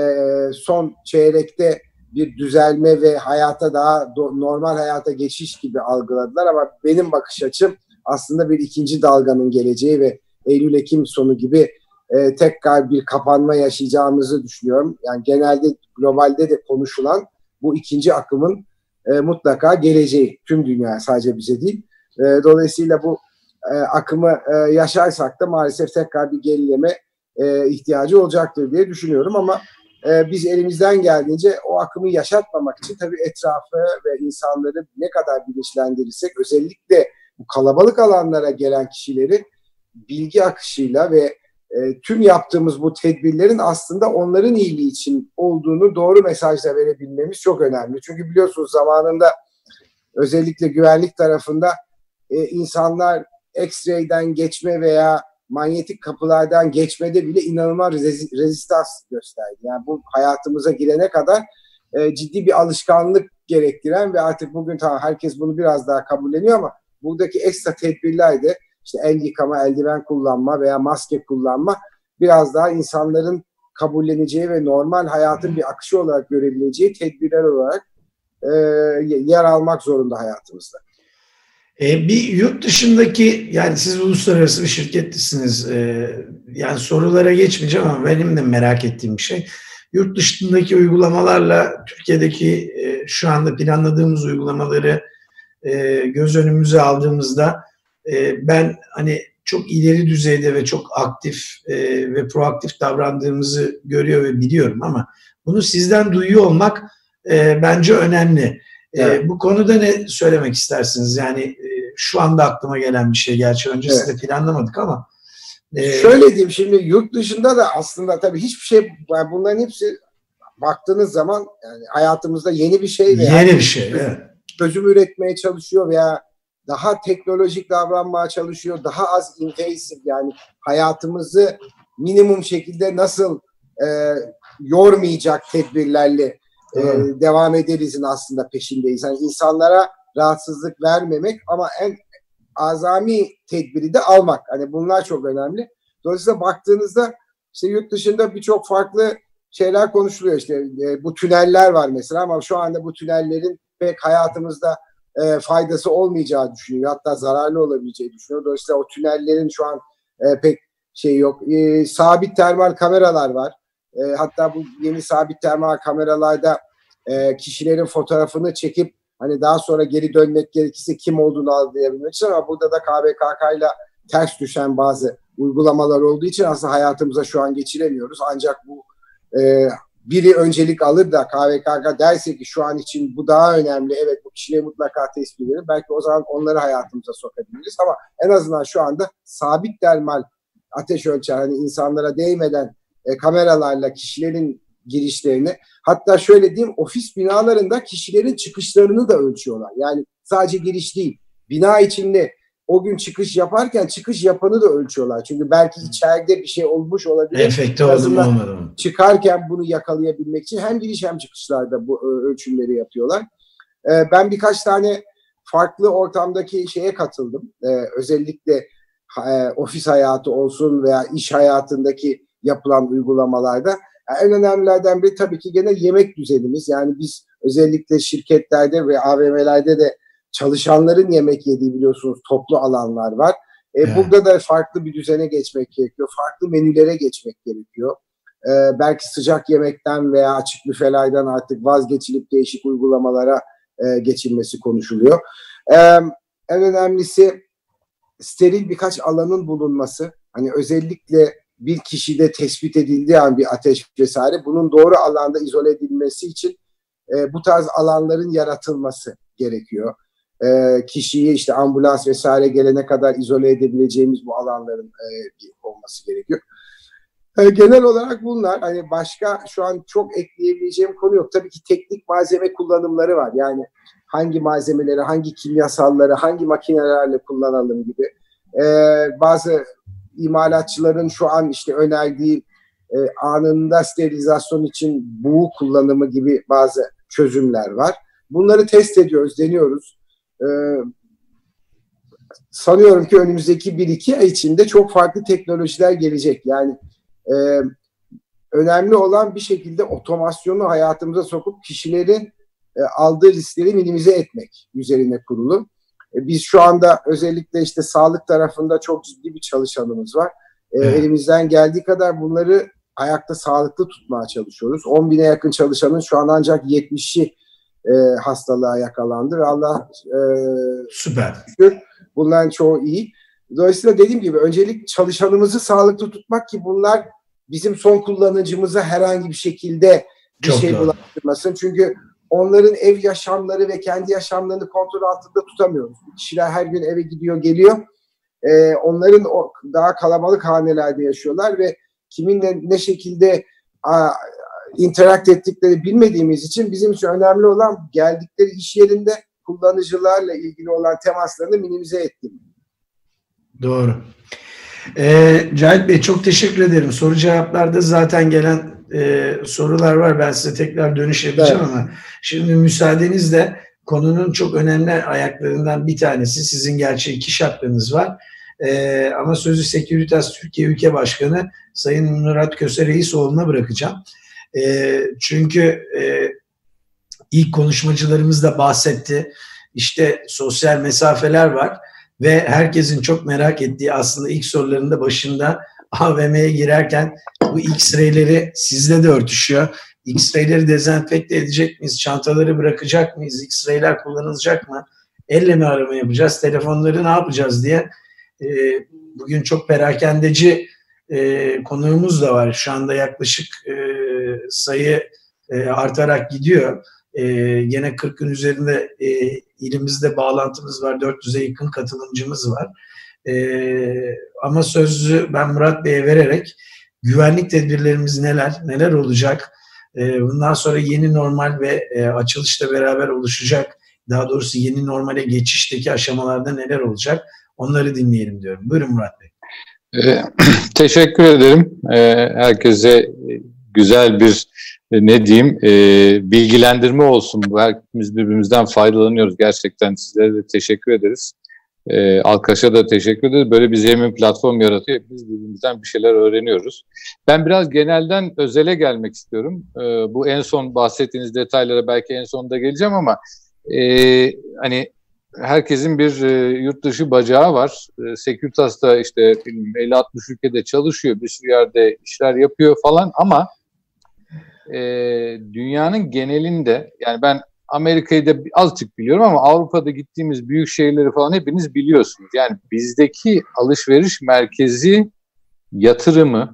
son çeyrekte bir düzelme ve hayata daha normal hayata geçiş gibi algıladılar ama benim bakış açım aslında bir ikinci dalganın geleceği ve Eylül-Ekim sonu gibi tekrar bir kapanma yaşayacağımızı düşünüyorum. Yani genelde globalde de konuşulan bu ikinci akımın mutlaka geleceği tüm dünya sadece bize değil. Dolayısıyla bu akımı yaşarsak da maalesef tekrar bir gerileme ihtiyacı olacaktır diye düşünüyorum ama biz elimizden geldiğince o akımı yaşatmamak için tabii etrafı ve insanları ne kadar bilinçlendirirsek özellikle bu kalabalık alanlara gelen kişileri bilgi akışıyla ve tüm yaptığımız bu tedbirlerin aslında onların iyiliği için olduğunu doğru mesajla verebilmemiz çok önemli. Çünkü biliyorsunuz zamanında özellikle güvenlik tarafında insanlar X-ray'den geçme veya manyetik kapılardan geçmede bile inanılmaz rezistans gösterdi. Yani bu hayatımıza girene kadar ciddi bir alışkanlık gerektiren ve artık bugün tamam herkes bunu biraz daha kabulleniyor ama buradaki ekstra tedbirler de işte el yıkama, eldiven kullanma veya maske kullanma biraz daha insanların kabulleneceği ve normal hayatın bir akışı olarak görebileceği tedbirler olarak yer almak zorunda hayatımızda. Bir yurt dışındaki, yani siz uluslararası bir şirketlisiniz. Yani sorulara geçmeyeceğim ama benim de merak ettiğim bir şey. Yurt dışındaki uygulamalarla Türkiye'deki şu anda planladığımız uygulamaları göz önümüze aldığımızda ben hani çok ileri düzeyde ve çok aktif ve proaktif davrandığımızı görüyor ve biliyorum ama bunu sizden duyuyor olmak bence önemli. Evet. Bu konuda ne söylemek istersiniz? Yani şu anda aklıma gelen bir şey. Gerçi öncesinde planlamadık ama. Şöyle diyeyim, şimdi yurt dışında da aslında tabii hiçbir şey, yani bunların hepsi baktığınız zaman yani hayatımızda yeni bir şey. Yeni bir şey, evet. Çözüm üretmeye çalışıyor veya daha teknolojik davranmaya çalışıyor. Daha az invasive, yani hayatımızı minimum şekilde nasıl yormayacak tedbirlerle devam ederizin aslında peşindeyiz. Yani insanlara rahatsızlık vermemek ama en azami tedbiri de almak. Hani bunlar çok önemli. Dolayısıyla baktığınızda işte yurt dışında birçok farklı şeyler konuşuluyor. İşte bu tüneller var mesela ama şu anda bu tünellerin pek hayatımızda faydası olmayacağı düşünüyor. Hatta zararlı olabileceği düşünüyor. Dolayısıyla o tünellerin şu an pek şey yok. Sabit termal kameralar var. Hatta bu yeni sabit termal kameralarda kişilerin fotoğrafını çekip hani daha sonra geri dönmek gerekirse kim olduğunu anlayabilmek için, ama burada da KVKK ile ters düşen bazı uygulamalar olduğu için aslında hayatımıza şu an geçiremiyoruz. Ancak bu biri öncelik alır da KVKK derse ki şu an için bu daha önemli, evet bu kişileri mutlaka tespit edelim. Belki o zaman onları hayatımıza sokabiliriz ama en azından şu anda sabit termal ateş ölçer, hani insanlara değmeden kameralarla kişilerin girişlerini, hatta şöyle diyeyim, ofis binalarında kişilerin çıkışlarını da ölçüyorlar. Yani sadece giriş değil, bina içinde o gün çıkış yaparken çıkış yapanı da ölçüyorlar. Çünkü belki içeride bir şey olmuş olabilir. Efekti oldu mu olmadı mı? Çıkarken bunu yakalayabilmek için hem giriş hem çıkışlarda bu ölçümleri yapıyorlar. Ben birkaç tane farklı ortamdaki şeye katıldım. Özellikle ofis hayatı olsun veya iş hayatındaki yapılan uygulamalarda. En önemlilerden biri tabii ki gene yemek düzenimiz. Yani biz özellikle şirketlerde ve AVM'lerde de çalışanların yemek yediği biliyorsunuz toplu alanlar var. Evet. Burada da farklı bir düzene geçmek gerekiyor. Farklı menülere geçmek gerekiyor. Belki sıcak yemekten veya açık büfelerden artık vazgeçilip değişik uygulamalara geçilmesi konuşuluyor. En önemlisi steril birkaç alanın bulunması. Hani özellikle bir kişide tespit edildiği an bir ateş vesaire, bunun doğru alanda izole edilmesi için bu tarz alanların yaratılması gerekiyor. Kişiyi işte ambulans vesaire gelene kadar izole edebileceğimiz bu alanların olması gerekiyor. Genel olarak bunlar. Hani başka şu an çok ekleyebileceğim konu yok. Tabii ki teknik malzeme kullanımları var. Yani hangi malzemeleri, hangi kimyasalları, hangi makinelerle kullanalım gibi. Bazı imalatçıların şu an işte önerdiği anında sterilizasyon için buğu kullanımı gibi bazı çözümler var. Bunları test ediyoruz, deniyoruz. Sanıyorum ki önümüzdeki 1-2 ay içinde çok farklı teknolojiler gelecek. Yani önemli olan bir şekilde otomasyonu hayatımıza sokup kişilerin aldığı riskleri minimize etmek üzerine kurulu. Biz şu anda özellikle işte sağlık tarafında çok ciddi bir çalışanımız var. Elimizden geldiği kadar bunları ayakta sağlıklı tutmaya çalışıyoruz. 10.000'e yakın çalışanın şu an ancak 70'i hastalığa yakalandı ve Allah süper. Şükür bunların çoğu iyi. Dolayısıyla dediğim gibi öncelik çalışanımızı sağlıklı tutmak ki bunlar bizim son kullanıcımıza herhangi bir şekilde bir şey bulaştırmasın. Çünkü onların ev yaşamları ve kendi yaşamlarını kontrol altında tutamıyoruz. Kişiler her gün eve gidiyor, geliyor. Onların daha kalabalık hanelerde yaşıyorlar ve kiminle ne şekilde interact ettikleri bilmediğimiz için bizim için önemli olan geldikleri iş yerinde kullanıcılarla ilgili olan temaslarını minimize ettim. Doğru. Cahit Bey çok teşekkür ederim. Soru cevaplarda zaten gelen sorular var. Ben size tekrar dönüş yapacağım ama şimdi müsaadenizle konunun çok önemli ayaklarından bir tanesi sizin gerçi 2 şapkanız var. Ama sözü Securitas Türkiye Ülke Başkanı Sayın Murat Köse Reisoğlu'na bırakacağım. Çünkü ilk konuşmacılarımız da bahsetti. İşte sosyal mesafeler var ve herkesin çok merak ettiği aslında ilk sorularında başında AVM'ye girerken bu X-ray'leri sizle de örtüşüyor. X-ray'leri dezenfekte edecek miyiz? Çantaları bırakacak mıyız? X-ray'ler kullanılacak mı? Elle mi arama yapacağız? Telefonları ne yapacağız diye bugün çok perakendeci konuğumuz da var. Şu anda yaklaşık sayı artarak gidiyor. Gene 40'ın üzerinde ilimizde bağlantımız var. 400'e yakın katılımcımız var. Ama sözü ben Murat Bey'e vererek güvenlik tedbirlerimiz neler olacak? Bundan sonra yeni normal ve açılışla beraber oluşacak, daha doğrusu yeni normale geçişteki aşamalarda neler olacak? Onları dinleyelim diyorum. Buyurun Murat Bey. Teşekkür ederim. Herkese güzel bir bilgilendirme olsun. Hepimiz birbirimizden faydalanıyoruz. Gerçekten sizlere de teşekkür ederiz. Alkaş'a da teşekkür ederiz. Böyle bir zemin platform yaratıyor. Biz birbirimizden bir şeyler öğreniyoruz. Ben biraz genelden özele gelmek istiyorum. Bu en son bahsettiğiniz detaylara belki en sonunda geleceğim ama hani herkesin bir yurt dışı bacağı var. Securitas da işte 50-60 ülkede çalışıyor. Bir sürü yerde işler yapıyor falan ama dünyanın genelinde, yani ben Amerika'yı da azıcık biliyorum ama Avrupa'da gittiğimiz büyük şehirleri falan hepiniz biliyorsunuz. Yani bizdeki alışveriş merkezi yatırımı,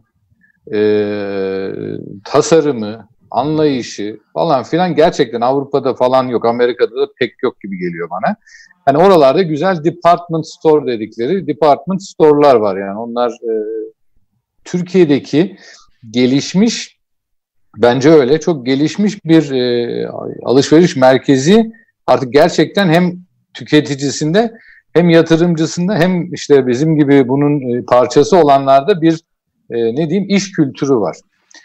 tasarımı, anlayışı falan filan gerçekten Avrupa'da falan yok. Amerika'da da pek yok gibi geliyor bana. Yani oralarda güzel department store dedikleri department store'lar var. Yani onlar Türkiye'deki gelişmiş, bence öyle çok gelişmiş bir alışveriş merkezi artık gerçekten hem tüketicisinde hem yatırımcısında hem işte bizim gibi bunun parçası olanlarda bir iş kültürü var.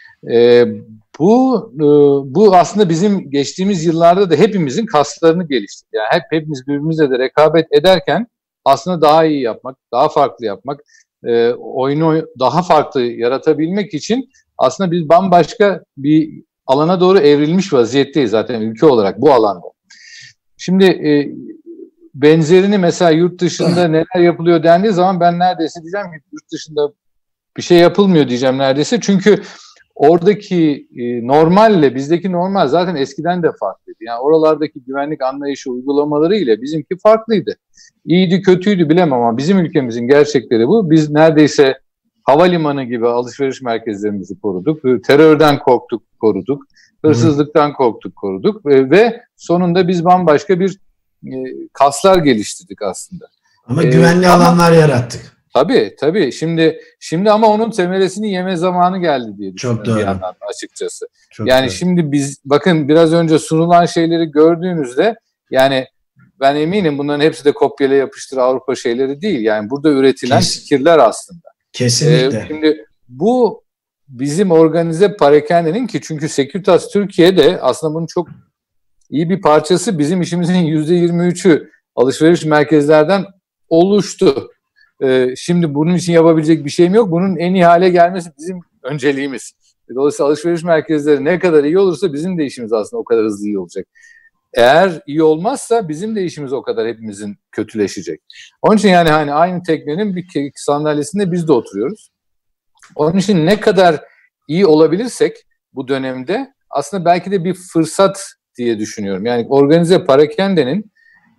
Bu aslında bizim geçtiğimiz yıllarda da hepimizin kaslarını geliştirdi. Yani hepimiz birbirimizle de rekabet ederken aslında daha iyi yapmak, daha farklı yapmak, oyunu daha farklı yaratabilmek için aslında biz bambaşka bir alana doğru evrilmiş vaziyetteyiz zaten ülke olarak bu alanda. Şimdi benzerini mesela yurt dışında neler yapılıyor dendiği zaman ben neredeyse diyeceğim ki yurt dışında bir şey yapılmıyor diyeceğim neredeyse. Çünkü oradaki normalle bizdeki normal zaten eskiden de farklıydı. Yani oralardaki güvenlik anlayışı, uygulamaları ile bizimki farklıydı. İyiydi, kötüydü bilemem ama bizim ülkemizin gerçekleri bu. Biz neredeyse havalimanı gibi alışveriş merkezlerimizi koruduk. Terörden korktuk, koruduk. Hırsızlıktan korktuk, koruduk. Ve sonunda biz bambaşka bir kaslar geliştirdik aslında. Ama güvenli alanlar yarattık. Tabii. Şimdi ama onun semeresini yeme zamanı geldi diye düşünüyorum. Çok doğru. Bir yandan açıkçası. Çok yani doğru. Şimdi biz bakın biraz önce sunulan şeyleri gördüğünüzde yani ben eminim bunların hepsi de kopyala yapıştır Avrupa şeyleri değil. Yani burada üretilen fikirler aslında. Kesinlikle. Şimdi bu bizim organize parakendenin ki çünkü Securitas Türkiye'de aslında bunun çok iyi bir parçası bizim işimizin %23'ü alışveriş merkezlerden oluştu. Şimdi bunun için yapabilecek bir şeyim yok. Bunun en iyi hale gelmesi bizim önceliğimiz. Dolayısıyla alışveriş merkezleri ne kadar iyi olursa bizim de işimiz aslında o kadar hızlı iyi olacak. Eğer iyi olmazsa bizim de işimiz o kadar hepimizin kötüleşecek. Onun için yani hani aynı teknenin bir sandalyesinde biz de oturuyoruz. Onun için ne kadar iyi olabilirsek bu dönemde aslında belki de bir fırsat diye düşünüyorum. Yani organize parakendenin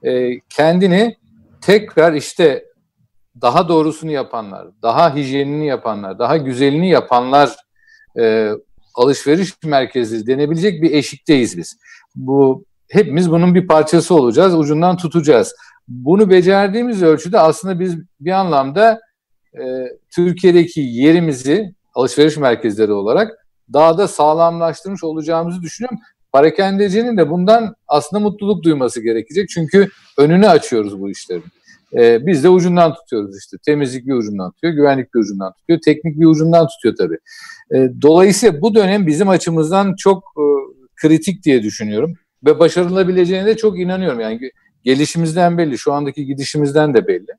kendini tekrar işte daha doğrusunu yapanlar, daha hijyenini yapanlar, daha güzelini yapanlar alışveriş merkezi denebilecek bir eşikteyiz biz. Hepimiz bunun bir parçası olacağız, ucundan tutacağız. Bunu becerdiğimiz ölçüde aslında biz bir anlamda Türkiye'deki yerimizi alışveriş merkezleri olarak daha da sağlamlaştırmış olacağımızı düşünüyorum. Parakendecinin de bundan aslında mutluluk duyması gerekecek. Çünkü önünü açıyoruz bu işlerin. Biz de ucundan tutuyoruz işte. Temizlik bir ucundan tutuyor, güvenlik bir ucundan tutuyor, teknik bir ucundan tutuyor tabii. Dolayısıyla bu dönem bizim açımızdan çok kritik diye düşünüyorum. Ve başarılabileceğine de çok inanıyorum. Yani gelişimizden belli, şu andaki gidişimizden de belli.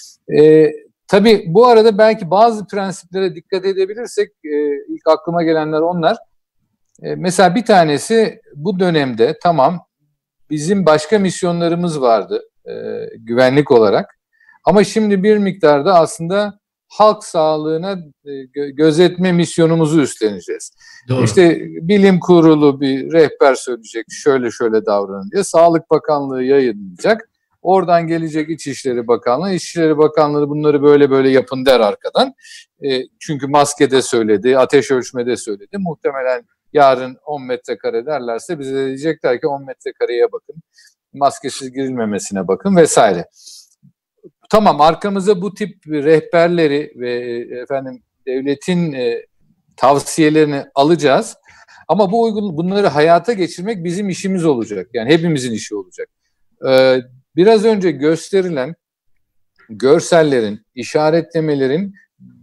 Tabii bu arada belki bazı prensiplere dikkat edebilirsek, ilk aklıma gelenler onlar. Mesela bir tanesi bu dönemde tamam bizim başka misyonlarımız vardı güvenlik olarak. Ama şimdi bir miktarda aslında halk sağlığına gözetme misyonumuzu üstleneceğiz. Doğru. İşte bilim kurulu bir rehber söyleyecek şöyle şöyle davranın diye. Sağlık Bakanlığı yayınlayacak. Oradan gelecek İçişleri Bakanlığı. İçişleri Bakanlığı bunları böyle böyle yapın der arkadan. Çünkü maskede söyledi, ateş ölçmede söyledi. Muhtemelen yarın 10 metrekare derlerse bize de diyecekler ki 10 metrekareye bakın. Maskesiz girilmemesine bakın vesaire. Tamam arkamıza bu tip rehberleri ve devletin tavsiyelerini alacağız. Ama bunları hayata geçirmek bizim işimiz olacak. Yani hepimizin işi olacak. Biraz önce gösterilen görsellerin, işaretlemelerin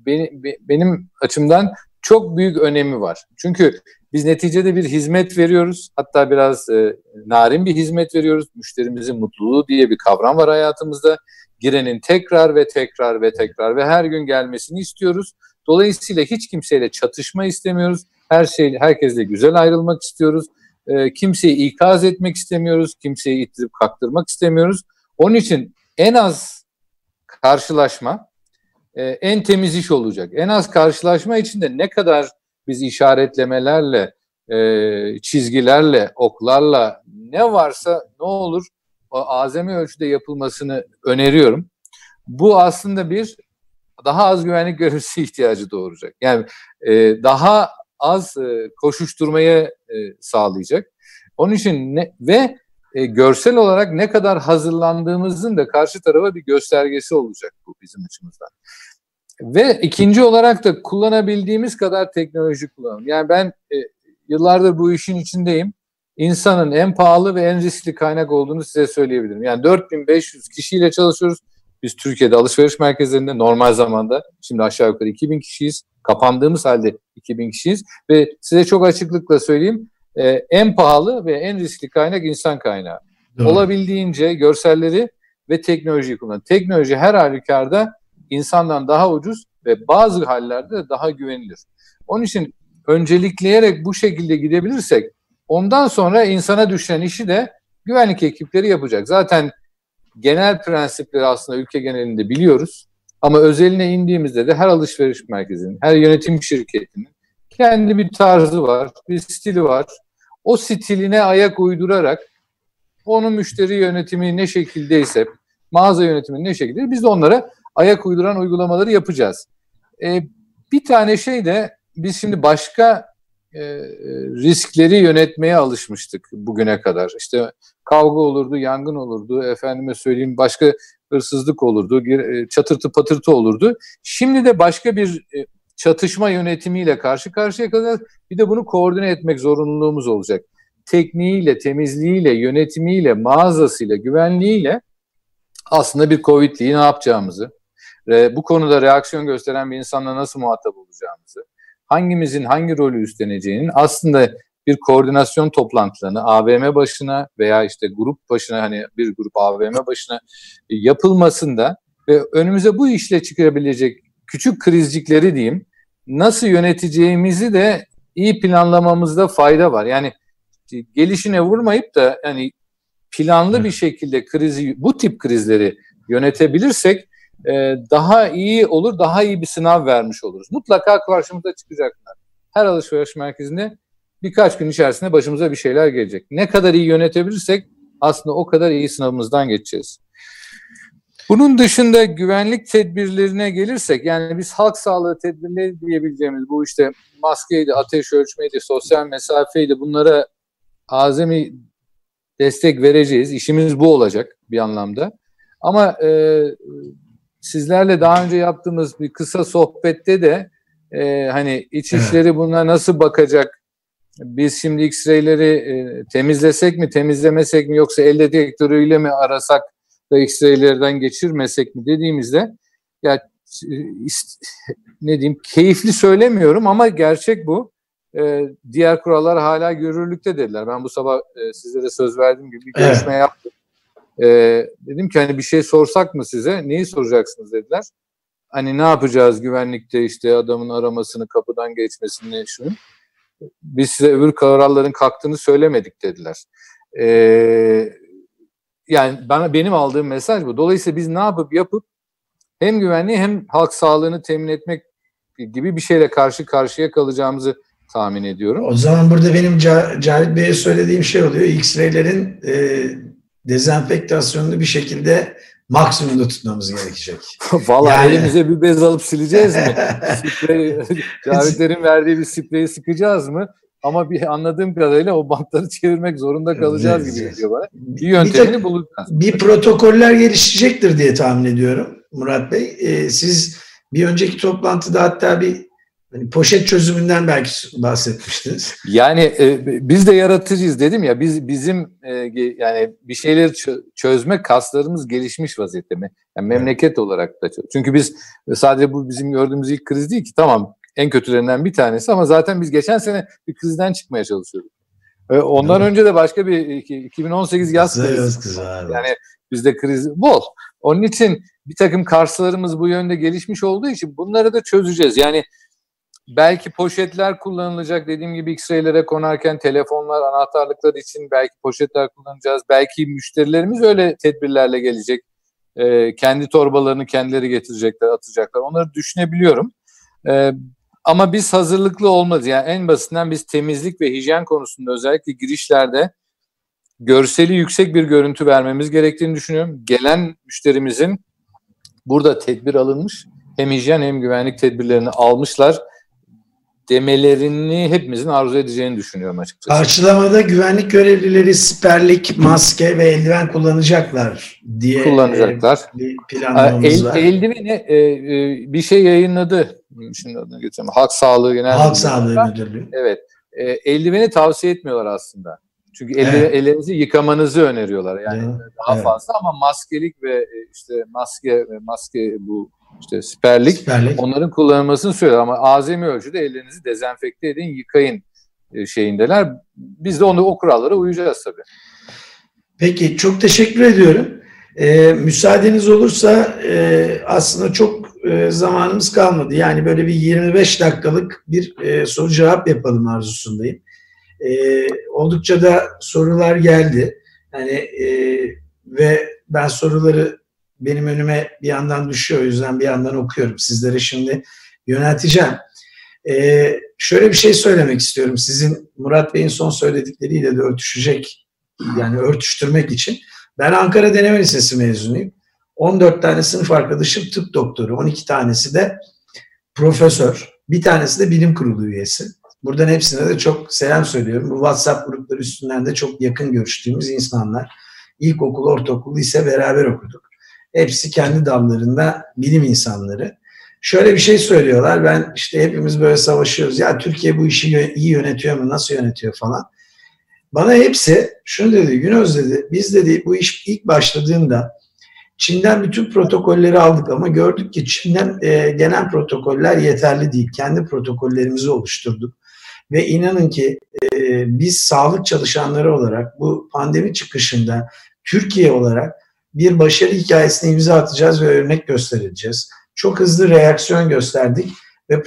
benim açımdan çok büyük önemi var. Çünkü biz neticede bir hizmet veriyoruz. Hatta biraz narin bir hizmet veriyoruz. Müşterimizin mutluluğu diye bir kavram var hayatımızda. Girenin tekrar ve tekrar ve tekrar ve her gün gelmesini istiyoruz. Dolayısıyla hiç kimseyle çatışma istemiyoruz. Herkesle güzel ayrılmak istiyoruz. Kimseyi ikaz etmek istemiyoruz. Kimseyi ittirip kaktırmak istemiyoruz. Onun için en az karşılaşma en temiz iş olacak. En az karşılaşma için de ne kadar biz işaretlemelerle, çizgilerle, oklarla ne varsa ne olur o azami ölçüde yapılmasını öneriyorum. Bu aslında bir daha az güvenlik görevlisi ihtiyacı doğuracak. Yani daha az koşuşturmayı sağlayacak. Onun için görsel olarak ne kadar hazırlandığımızın da karşı tarafa bir göstergesi olacak bu bizim açımızdan. Ve ikinci olarak da kullanabildiğimiz kadar teknoloji kullanalım. Yani ben yıllardır bu işin içindeyim. İnsanın en pahalı ve en riskli kaynak olduğunu size söyleyebilirim. Yani 4500 kişiyle çalışıyoruz. Biz Türkiye'de alışveriş merkezlerinde normal zamanda şimdi aşağı yukarı 2000 kişiyiz. Kapandığımız halde 2000 kişiyiz. Ve size çok açıklıkla söyleyeyim en pahalı ve en riskli kaynak insan kaynağı. Doğru. Olabildiğince görselleri ve teknolojiyi kullanın. Teknoloji her halükarda insandan daha ucuz ve bazı hallerde de daha güvenilir. Onun için öncelikleyerek bu şekilde gidebilirsek ondan sonra insana düşen işi de güvenlik ekipleri yapacak. Zaten genel prensipleri aslında ülke genelinde biliyoruz. Ama özeline indiğimizde de her alışveriş merkezinin, her yönetim şirketinin kendi bir tarzı var, bir stili var. O stiline ayak uydurarak onun müşteri yönetimi ne şekildeyse, mağaza yönetimi ne şekilde biz de onlara ayak uyduran uygulamaları yapacağız. Bir tane şey de biz şimdi başka riskleri yönetmeye alışmıştık bugüne kadar. İşte kavga olurdu, yangın olurdu, efendime söyleyeyim başka hırsızlık olurdu, çatırtı patırtı olurdu. Şimdi de başka bir çatışma yönetimiyle karşı karşıya kalacağız. Bir de bunu koordine etmek zorunluluğumuz olacak. Tekniğiyle, temizliğiyle, yönetimiyle, mağazasıyla, güvenliğiyle aslında bir Covid'liği ne yapacağımızı, bu konuda reaksiyon gösteren bir insanla nasıl muhatap olacağımızı, hangimizin hangi rolü üstleneceğinin aslında bir koordinasyon toplantılarını AVM başına veya işte grup başına, hani bir grup AVM başına yapılmasında ve önümüze bu işle çıkabilecek küçük krizcikleri diyeyim nasıl yöneteceğimizi de iyi planlamamızda fayda var. Yani gelişine vurmayıp da yani planlı bir şekilde krizi, bu tip krizleri yönetebilirsek daha iyi olur, daha iyi bir sınav vermiş oluruz. Mutlaka karşımıza çıkacaklar. Her alışveriş merkezinde birkaç gün içerisinde başımıza bir şeyler gelecek. Ne kadar iyi yönetebilirsek aslında o kadar iyi sınavımızdan geçeceğiz. Bunun dışında güvenlik tedbirlerine gelirsek, yani biz halk sağlığı tedbirleri diyebileceğimiz bu işte maskeydi, ateş ölçmeydi, sosyal mesafeydi, bunlara azami destek vereceğiz. İşimiz bu olacak bir anlamda. Ama sizlerle daha önce yaptığımız bir kısa sohbette de hani İçişleri buna nasıl bakacak? Biz şimdi X-ray'leri temizlesek mi, temizlemesek mi, yoksa el dedektörüyle mi arasak da X-ray'lerden geçirmesek mi dediğimizde ya ne diyeyim, keyifli söylemiyorum ama gerçek bu. Diğer kurallar hala yürürlükte dediler. Ben bu sabah sizlere söz verdiğim gibi bir görüşme yaptım. Dedim ki hani bir şey sorsak mı size? Neyi soracaksınız dediler. Hani ne yapacağız güvenlikte, işte adamın aramasını, kapıdan geçmesini, şunu. Biz size öbür kuralların kalktığını söylemedik dediler. Yani benim aldığım mesaj bu. Dolayısıyla biz ne yapıp hem güvenliği hem halk sağlığını temin etmek gibi bir şeyle karşı karşıya kalacağımızı tahmin ediyorum. O zaman burada benim Cavit Bey'e söylediğim şey oluyor. X-ray'lerin dezenfektasyonunu bir şekilde maksimumda tutmamız gerekecek. Vallahi yani elimize bir bez alıp sileceğiz mi? Cavitlerin verdiği bir spreyi sıkacağız mı? Ama bir anladığım kadarıyla o bantları çevirmek zorunda kalacağız gibi geliyor bana. Bir yöntemini bulacağız. Bir protokoller gelişecektir diye tahmin ediyorum Murat Bey. Siz bir önceki toplantıda hatta bir poşet çözümünden belki bahsetmiştiniz. Yani biz de yaratıcıyız dedim ya, bizim yani bir şeyleri çözme kaslarımız gelişmiş vaziyette mi? Yani memleket olarak da. Çünkü biz sadece bu bizim gördüğümüz ilk kriz değil ki, tamam en kötülerinden bir tanesi ama zaten biz geçen sene bir krizden çıkmaya çalışıyorduk. Ondan önce de başka bir 2018 yaz krizi var. Yani bizde kriz bol. Onun için bir takım kaslarımız bu yönde gelişmiş olduğu için bunları da çözeceğiz. Yani belki poşetler kullanılacak, dediğim gibi X-ray'lere konarken telefonlar, anahtarlıklar için belki poşetler kullanacağız. Belki müşterilerimiz öyle tedbirlerle gelecek. Kendi torbalarını kendileri getirecekler, atacaklar. Onları düşünebiliyorum. Ama biz hazırlıklı olmalıyız. Yani en basitinden biz temizlik ve hijyen konusunda özellikle girişlerde görseli yüksek bir görüntü vermemiz gerektiğini düşünüyorum. Gelen müşterimizin burada tedbir alınmış, hem hijyen hem güvenlik tedbirlerini almışlar demelerini hepimizin arzu edeceğini düşünüyorum açıkçası. Karşılamada güvenlik görevlileri siperlik, maske ve eldiven kullanacaklar diye bir planlamamız var. Eldiveni bir şey yayınladı. Şimdi adını getireyim. Halk Sağlığı Genel Müdürlüğü. Halk Sağlığı Müdürlüğü. Evet. Eldiveni tavsiye etmiyorlar aslında. Çünkü ellerinizi yıkamanızı öneriyorlar. Yani daha fazla, ama maskelik ve işte maske bu işte siperlik onların kullanılmasını söylüyor ama azami ölçüde ellerinizi dezenfekte edin, yıkayın şeyindeler. Biz de o kurallara uyacağız tabii. Peki, çok teşekkür ediyorum. Müsaadeniz olursa aslında çok zamanımız kalmadı. Yani böyle bir 25 dakikalık bir soru cevap yapalım arzusundayım. Oldukça da sorular geldi. Yani ve ben soruları benim önüme bir yandan düşüyor. O yüzden bir yandan okuyorum. Sizlere şimdi yönelteceğim. Şöyle bir şey söylemek istiyorum. Sizin Murat Bey'in son söyledikleriyle de örtüşecek, yani örtüştürmek için. Ben Ankara Deneme Lisesi mezunuyum. 14 tane sınıf arkadaşım tıp doktoru, 12 tanesi de profesör, bir tanesi de bilim kurulu üyesi. Buradan hepsine de çok selam söylüyorum. Bu WhatsApp grupları üstünden de çok yakın görüştüğümüz insanlar. İlkokul, ortaokul, lise beraber okuduk. Hepsi kendi dallarında bilim insanları. Şöyle bir şey söylüyorlar. Ben işte hepimiz böyle savaşıyoruz. Ya Türkiye bu işi iyi yönetiyor mu? Nasıl yönetiyor falan. Bana hepsi şunu dedi. Günöz dedi. Biz dedi bu iş ilk başladığında Çin'den bütün protokolleri aldık ama gördük ki Çin'den gelen protokoller yeterli değil. Kendi protokollerimizi oluşturduk. Ve inanın ki biz sağlık çalışanları olarak bu pandemi çıkışında Türkiye olarak bir başarı hikayesine imza atacağız ve örnek göstereceğiz. Çok hızlı reaksiyon gösterdik ve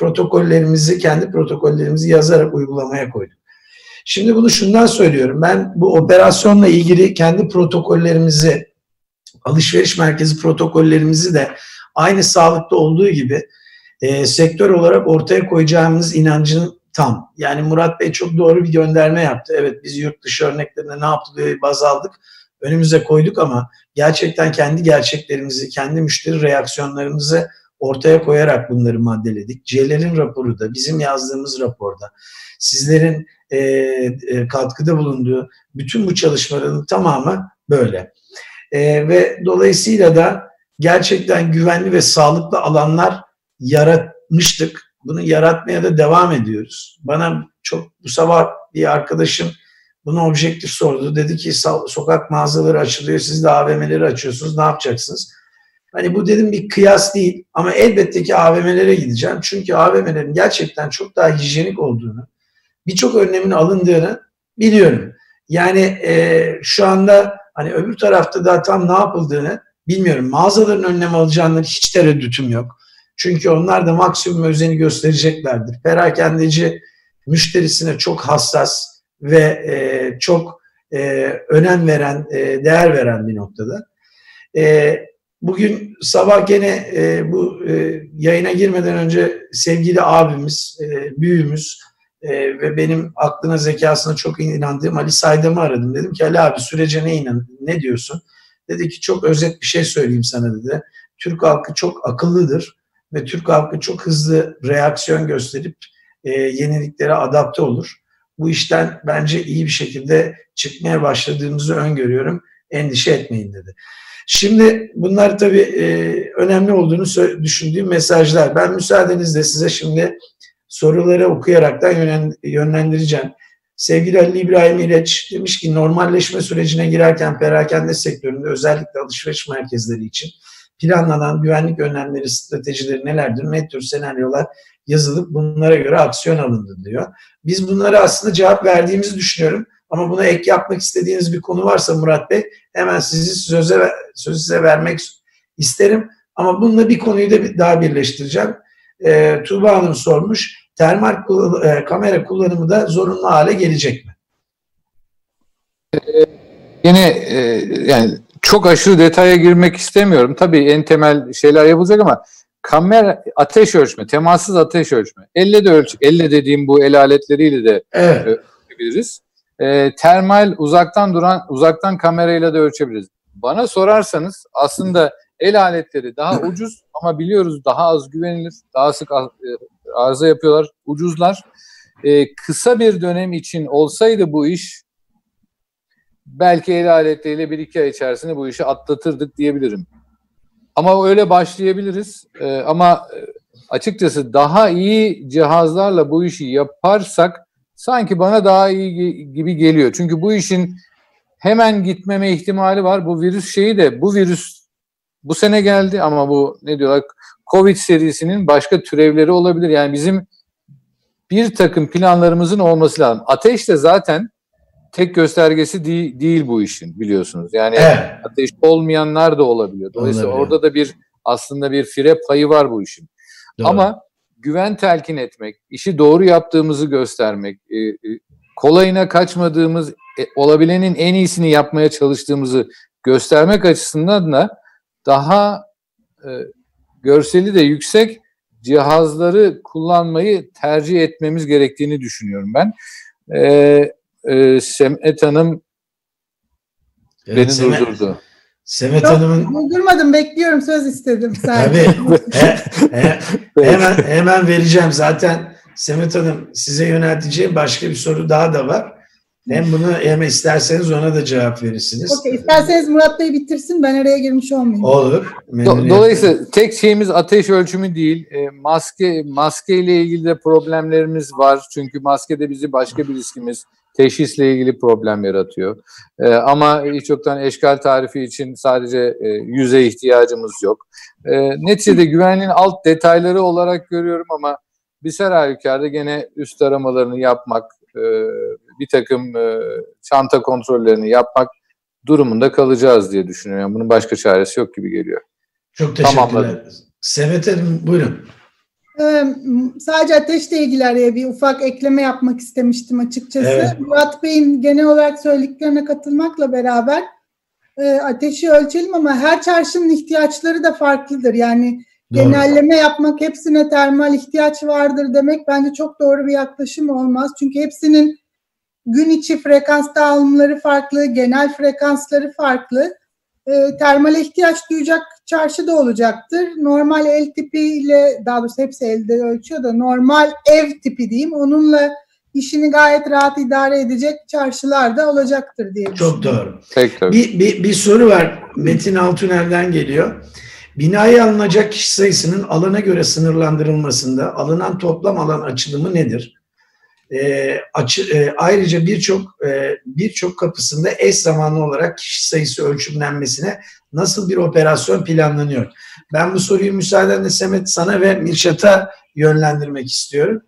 kendi protokollerimizi yazarak uygulamaya koyduk. Şimdi bunu şundan söylüyorum. Ben bu operasyonla ilgili kendi protokollerimizi, alışveriş merkezi protokollerimizi de aynı sağlıkta olduğu gibi sektör olarak ortaya koyacağımız inancının tam. Yani Murat Bey çok doğru bir gönderme yaptı. Evet, biz yurt dışı örneklerinde ne yapılıyor baz aldık, önümüze koyduk ama gerçekten kendi gerçeklerimizi, kendi müşteri reaksiyonlarımızı ortaya koyarak bunları maddeledik. Celal'in raporu da, bizim yazdığımız raporda, sizlerin katkıda bulunduğu bütün bu çalışmaların tamamı böyle. Ve dolayısıyla da gerçekten güvenli ve sağlıklı alanlar yaratmıştık. Bunu yaratmaya da devam ediyoruz. Bana bu sabah bir arkadaşım bunu objektif sordu. Dedi ki sokak mağazaları açılıyor, siz de AVM'leri açıyorsunuz, ne yapacaksınız? Hani bu dedim bir kıyas değil ama elbette ki AVM'lere gideceğim. Çünkü AVM'lerin gerçekten çok daha hijyenik olduğunu, birçok önlemin alındığını biliyorum. Yani şu anda hani öbür tarafta da tam ne yapıldığını bilmiyorum. Mağazaların önlem alacağından hiç tereddütüm yok. Çünkü onlar da maksimum özeni göstereceklerdir. Perakendeci müşterisine çok hassas ve çok önem veren, değer veren bir noktada. Bugün sabah gene bu yayına girmeden önce sevgili abimiz, büyüğümüz ve benim aklına, zekasına çok inandığım Ali Saydam'ı aradım. Dedim ki Ali abi, sürece ne diyorsun? Dedi ki çok özet bir şey söyleyeyim sana dedi. Türk halkı çok akıllıdır ve Türk halkı çok hızlı reaksiyon gösterip yeniliklere adapte olur. Bu işten bence iyi bir şekilde çıkmaya başladığımızı öngörüyorum. Endişe etmeyin dedi. Şimdi bunlar tabii önemli olduğunu düşündüğüm mesajlar. Ben müsaadenizle size şimdi soruları okuyaraktan yönlendireceğim. Sevgili Ali İbrahim İleç demiş ki normalleşme sürecine girerken perakende sektöründe özellikle alışveriş merkezleri için planlanan güvenlik önlemleri, stratejileri nelerdir? Ne tür senaryolar yazılıp bunlara göre aksiyon alındı diyor. Biz bunlara aslında cevap verdiğimizi düşünüyorum. Ama buna ek yapmak istediğiniz bir konu varsa Murat Bey, hemen sözü size vermek isterim. Ama bununla bir konuyu da daha birleştireceğim. Tuğba Hanım sormuş, termal kamera kullanımı da zorunlu hale gelecek mi? Yine yani çok aşırı detaya girmek istemiyorum. Tabii en temel şeyler yapılacak ama kamera, ateş ölçme, temassız ateş ölçme. Elle dediğim bu el aletleriyle de ölçebiliriz. Termal uzaktan kamerayla da ölçebiliriz. Bana sorarsanız aslında el aletleri daha ucuz ama biliyoruz daha az güvenilir, daha sık arıza yapıyorlar, ucuzlar. Kısa bir dönem için olsaydı bu iş belki el aletleriyle 1-2 ay içerisinde bu işi atlatırdık diyebilirim. Ama öyle başlayabiliriz. Ama açıkçası daha iyi cihazlarla bu işi yaparsak sanki bana daha iyi gibi geliyor. Çünkü bu işin hemen gitmeme ihtimali var. Bu virüs bu virüs bu sene geldi ama bu ne diyorlar? Covid serisinin başka türevleri olabilir. Yani bizim bir takım planlarımızın olması lazım. Ateş de zaten tek göstergesi değil bu işin, biliyorsunuz. Yani ateş olmayanlar da olabiliyor. Dolayısıyla orada da aslında bir fire payı var bu işin. Doğru. Ama güven telkin etmek, işi doğru yaptığımızı göstermek, kolayına kaçmadığımız, olabilenin en iyisini yapmaya çalıştığımızı göstermek açısından da daha görseli de yüksek cihazları kullanmayı tercih etmemiz gerektiğini düşünüyorum ben. Semet Hanım beni durdurdu. Semet Hanım'ın... Durdurmadım, bekliyorum, söz istedim. Tabii. Hemen vereceğim. Zaten Semet Hanım, size yönelteceğim başka bir soru daha da var. Hem bunu hem isterseniz ona da cevap verirsiniz. Okay, isterseniz Murat Bey bitirsin, ben araya girmiş olmayayım. Olur. Dolayısıyla tek şeyimiz ateş ölçümü değil. Maske ile ilgili de problemlerimiz var. Çünkü maske de bizi başka bir riskimiz, teşhisle ilgili problem yaratıyor. Ama hiç yoktan eşkal tarifi için sadece yüze ihtiyacımız yok. Neticede güvenliğin alt detayları olarak görüyorum ama biz her halükarda gene üst aramalarını yapmak, bir takım çanta kontrollerini yapmak durumunda kalacağız diye düşünüyorum. Yani bunun başka çaresi yok gibi geliyor. Çok teşekkürler. Semet Hanım, buyurun. Sadece ateşle ilgili araya bir ufak ekleme yapmak istemiştim açıkçası. Evet. Murat Bey'in genel olarak söylediklerine katılmakla beraber ateşi ölçelim ama her çarşının ihtiyaçları da farklıdır. Yani doğru. Genelleme yapmak, hepsine termal ihtiyaç vardır demek bence çok doğru bir yaklaşım olmaz. Çünkü hepsinin gün içi frekans dağılımları farklı, genel frekansları farklı. Termale ihtiyaç duyacak çarşı da olacaktır. Normal el tipiyle, daha doğrusu hepsi elde ölçüyor da normal ev tipi diyeyim, onunla işini gayet rahat idare edecek çarşılar da olacaktır diye düşünüyorum. Çok doğru. Peki. Bir soru var. Metin Altüner'den geliyor. Binaya alınacak kişi sayısının alana göre sınırlandırılmasında alınan toplam alan açılımı nedir? Ayrıca birçok kapısında eş zamanlı olarak kişi sayısı ölçümlenmesine nasıl bir operasyon planlanıyor? Ben bu soruyu müsaadenle Semet sana ve Mirşat'a yönlendirmek istiyorum.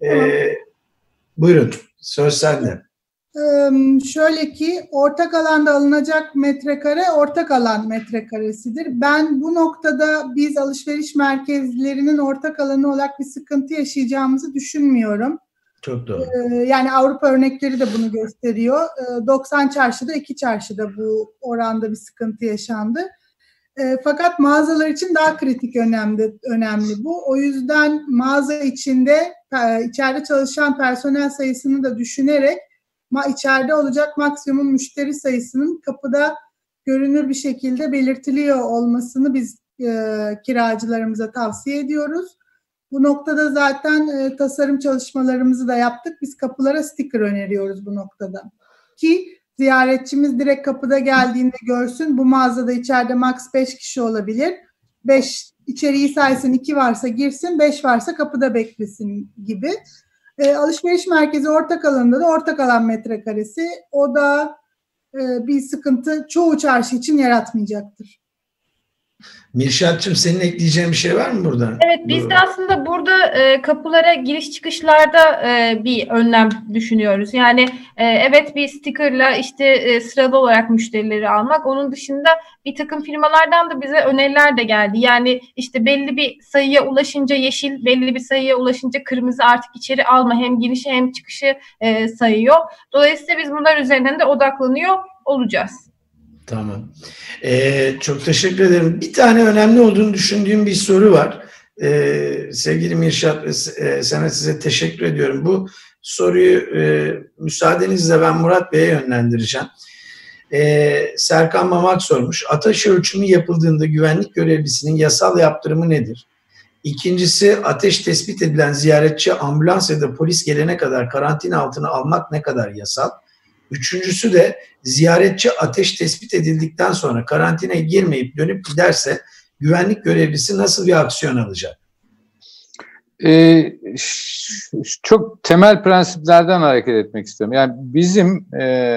Buyurun, söz sende. Şöyle ki, ortak alanda alınacak metrekare ortak alan metrekaresidir. Ben bu noktada biz alışveriş merkezlerinin ortak alanı olarak bir sıkıntı yaşayacağımızı düşünmüyorum. Çok doğru. Yani Avrupa örnekleri de bunu gösteriyor. 90 çarşıda 2 çarşıda bu oranda bir sıkıntı yaşandı. Fakat mağazalar için daha kritik önemli bu. O yüzden mağaza içinde içeride çalışan personel sayısını da düşünerek içeride olacak maksimum müşteri sayısının kapıda görünür bir şekilde belirtiliyor olmasını biz kiracılarımıza tavsiye ediyoruz. Bu noktada zaten tasarım çalışmalarımızı da yaptık. Biz kapılara sticker öneriyoruz bu noktada. Ki ziyaretçimiz direkt kapıda geldiğinde görsün. Bu mağazada içeride max 5 kişi olabilir. 5 içeriği saysın, 2 varsa girsin, 5 varsa kapıda beklesin gibi. Alışveriş merkezi ortak alanında da ortak alan metrekaresi. O da bir sıkıntı çoğu çarşı için yaratmayacaktır. Mirşat'cığım, senin ekleyeceğin bir şey var mı burada? Evet, biz de aslında burada kapılara giriş çıkışlarda bir önlem düşünüyoruz. Yani evet, bir stickerla işte sıralı olarak müşterileri almak. Onun dışında bir takım firmalardan da bize öneriler de geldi. Yani işte belli bir sayıya ulaşınca yeşil, belli bir sayıya ulaşınca kırmızı artık içeri alma, hem girişi hem çıkışı sayıyor. Dolayısıyla biz bunlar üzerinden de odaklanıyor olacağız. Tamam. Çok teşekkür ederim. Bir tane önemli olduğunu düşündüğüm bir soru var. Sevgili Mirşat ve Semet, size teşekkür ediyorum. Bu soruyu müsaadenizle ben Murat Bey'e yönlendireceğim. Serkan Mamak sormuş. Ateş ölçümü yapıldığında güvenlik görevlisinin yasal yaptırımı nedir? İkincisi, ateş tespit edilen ziyaretçi ambulans ya da polis gelene kadar karantina altına almak ne kadar yasal? Üçüncüsü de ziyaretçi ateş tespit edildikten sonra karantinaya girmeyip dönüp giderse güvenlik görevlisi nasıl bir aksiyon alacak? Çok temel prensiplerden hareket etmek istiyorum. Yani bizim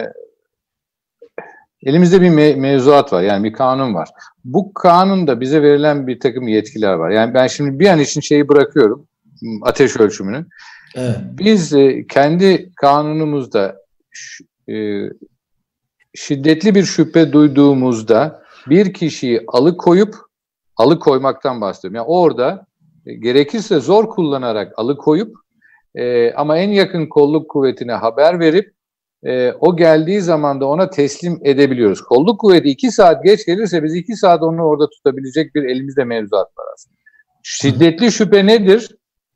elimizde bir mevzuat var, yani bir kanun var. Bu kanunda bize verilen bir takım yetkiler var. Yani ben şimdi bir an için şeyi bırakıyorum, ateş ölçümünü. Evet. Biz kendi kanunumuzda şiddetli bir şüphe duyduğumuzda bir kişiyi alıkoymaktan bahsediyorum. Yani orada gerekirse zor kullanarak alıkoyup ama en yakın kolluk kuvvetine haber verip o geldiği zaman da ona teslim edebiliyoruz. Kolluk kuvveti 2 saat geç gelirse biz 2 saat onu orada tutabilecek bir elimizde mevzuat var aslında. Şiddetli şüphe nedir?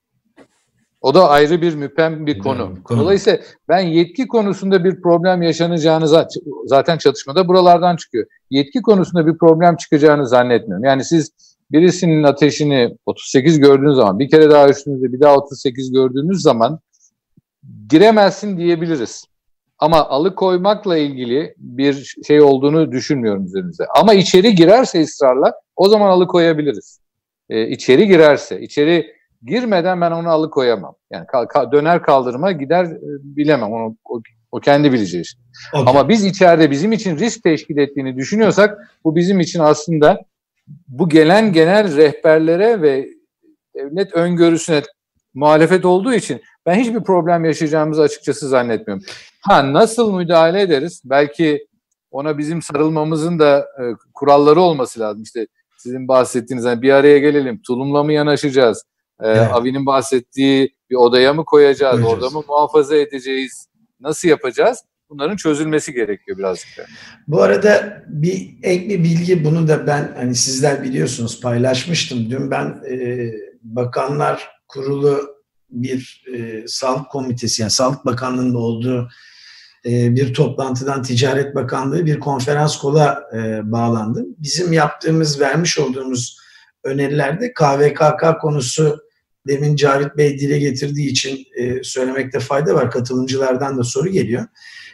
O da ayrı bir müphem bir konu. Dolayısıyla ben yetki konusunda bir problem yaşanacağını zaten çatışmada buralardan çıkıyor. Yetki konusunda bir problem çıkacağını zannetmiyorum. Yani siz birisinin ateşini 38 gördüğünüz zaman, bir kere daha ölçtüğünüzde bir daha 38 gördüğünüz zaman giremezsin diyebiliriz. Ama alıkoymakla ilgili bir şey olduğunu düşünmüyorum üzerimize. Ama içeri girerse ısrarla o zaman alıkoyabiliriz. İçeri girerse, içeri girmeden ben onu alıkoyamam. Yani döner kaldırıma gider bilemem. O kendi bileceği iş. Okay. Ama biz içeride bizim için risk teşkil ettiğini düşünüyorsak bu bizim için aslında bu gelen genel rehberlere ve devlet öngörüsüne muhalefet olduğu için ben hiçbir problem yaşayacağımızı açıkçası zannetmiyorum. Nasıl müdahale ederiz? Belki ona bizim sarılmamızın da kuralları olması lazım. İşte sizin bahsettiğiniz bir araya gelelim, tulumla mı yanaşacağız? Evet. Avi'nin bahsettiği bir odaya mı koyacağız? Orada mı muhafaza edeceğiz? Nasıl yapacağız? Bunların çözülmesi gerekiyor birazcık da. Bu arada ek bir bilgi, bunu da ben hani sizler biliyorsunuz paylaşmıştım. Dün ben Bakanlar Kurulu bir sağlık komitesi, yani Sağlık Bakanlığı'nın olduğu bir toplantıdan Ticaret Bakanlığı bir konferans kola bağlandı. Bizim vermiş olduğumuz önerilerde KVKK konusu demin Cavit Bey dile getirdiği için söylemekte fayda var. Katılımcılardan da soru geliyor.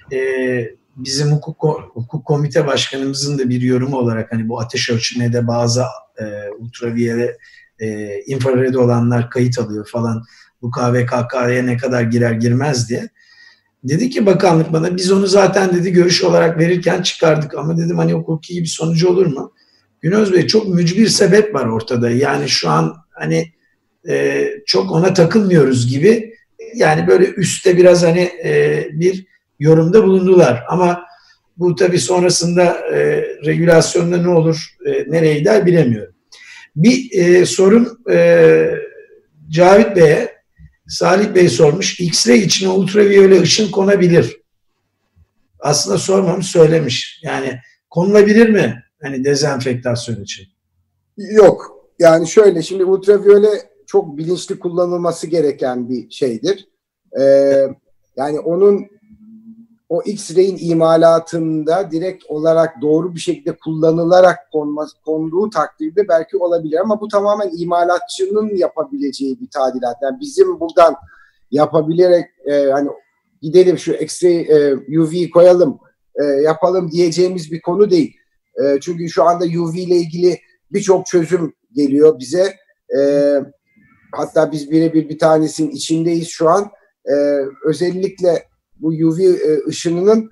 Bizim hukuk komite başkanımızın da bir yorumu olarak hani bu ateş ölçümede bazı ultraviyole infrared olanlar kayıt alıyor falan, bu KVKK'ya ne kadar girer girmez diye. Dedi ki bakanlık bana, biz onu zaten dedi görüş olarak verirken çıkardık ama dedim hani hukuki bir sonucu olur mu? Günöz Bey, çok mücbir sebep var ortada. Yani şu an hani çok ona takılmıyoruz gibi. Yani böyle üstte biraz hani bir yorumda bulundular. Ama bu tabii sonrasında regülasyonda ne olur, nereye gider bilemiyorum. Bir sorum Cavit Bey'e, Salih Bey sormuş. X-ray içine ultraviyole ışın konabilir. Aslında sormamış, söylemiş. Yani konulabilir mi? Hani dezenfektasyon için. Yok. Yani şöyle, şimdi ultraviyole çok bilinçli kullanılması gereken bir şeydir. Yani o X-ray'in imalatında direkt olarak doğru bir şekilde kullanılarak konduğu takdirde belki olabilir ama bu tamamen imalatçının yapabileceği bir tadilat. Yani bizim buradan yapabilerek hani gidelim şu X-ray UV koyalım, yapalım diyeceğimiz bir konu değil. Çünkü şu anda UV ile ilgili birçok çözüm geliyor bize. Hatta biz birebir bir tanesinin içindeyiz şu an. Özellikle bu UV ışınının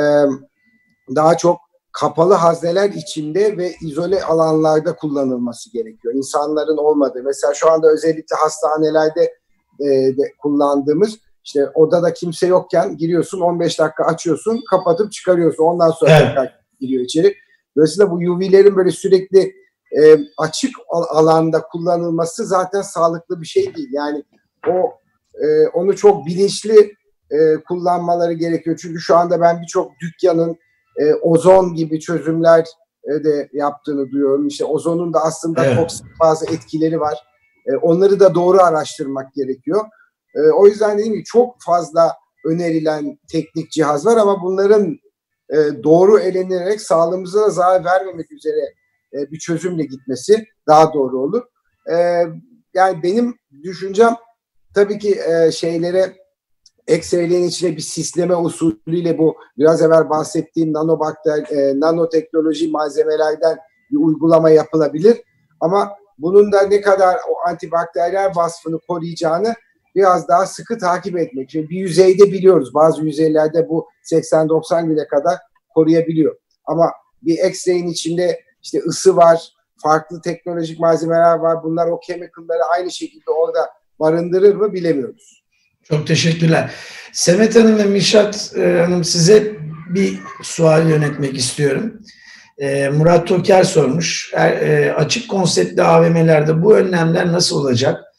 daha çok kapalı hazneler içinde ve izole alanlarda kullanılması gerekiyor. İnsanların olmadığı. Mesela şu anda özellikle hastanelerde de kullandığımız, işte odada kimse yokken giriyorsun, 15 dakika açıyorsun, kapatıp çıkarıyorsun. Ondan sonra tekrar giriyor içeri. Dolayısıyla bu UV'lerin böyle sürekli açık alanda kullanılması zaten sağlıklı bir şey değil. Yani onu çok bilinçli kullanmaları gerekiyor. Çünkü şu anda ben birçok dükkanın ozon gibi çözümler de yaptığını duyuyorum. İşte ozonun da aslında toksik bazı etkileri var. Onları da doğru araştırmak gerekiyor. O yüzden dediğim gibi çok fazla önerilen teknik cihaz var ama bunların doğru elenerek sağlığımıza da zarar vermemek üzere bir çözümle gitmesi daha doğru olur. Yani benim düşüncem tabii ki X-ray'lerin içine bir sisleme usulüyle bu biraz evvel bahsettiğim nanoteknoloji malzemelerden bir uygulama yapılabilir. Ama bunun da ne kadar o antibakteriyel vasfını koruyacağını biraz daha sıkı takip etmek. Çünkü bir yüzeyde biliyoruz. Bazı yüzeylerde bu 80-90 güne kadar koruyabiliyor. Ama bir X-ray'in içinde işte ısı var, farklı teknolojik malzemeler var. Bunlar o chemical'ları aynı şekilde orada barındırır mı bilemiyoruz. Çok teşekkürler. Semet Hanım ve Mişat Hanım, size bir sual yönetmek istiyorum. Murat Toker sormuş. Açık konseptli AVM'lerde bu önlemler nasıl olacak?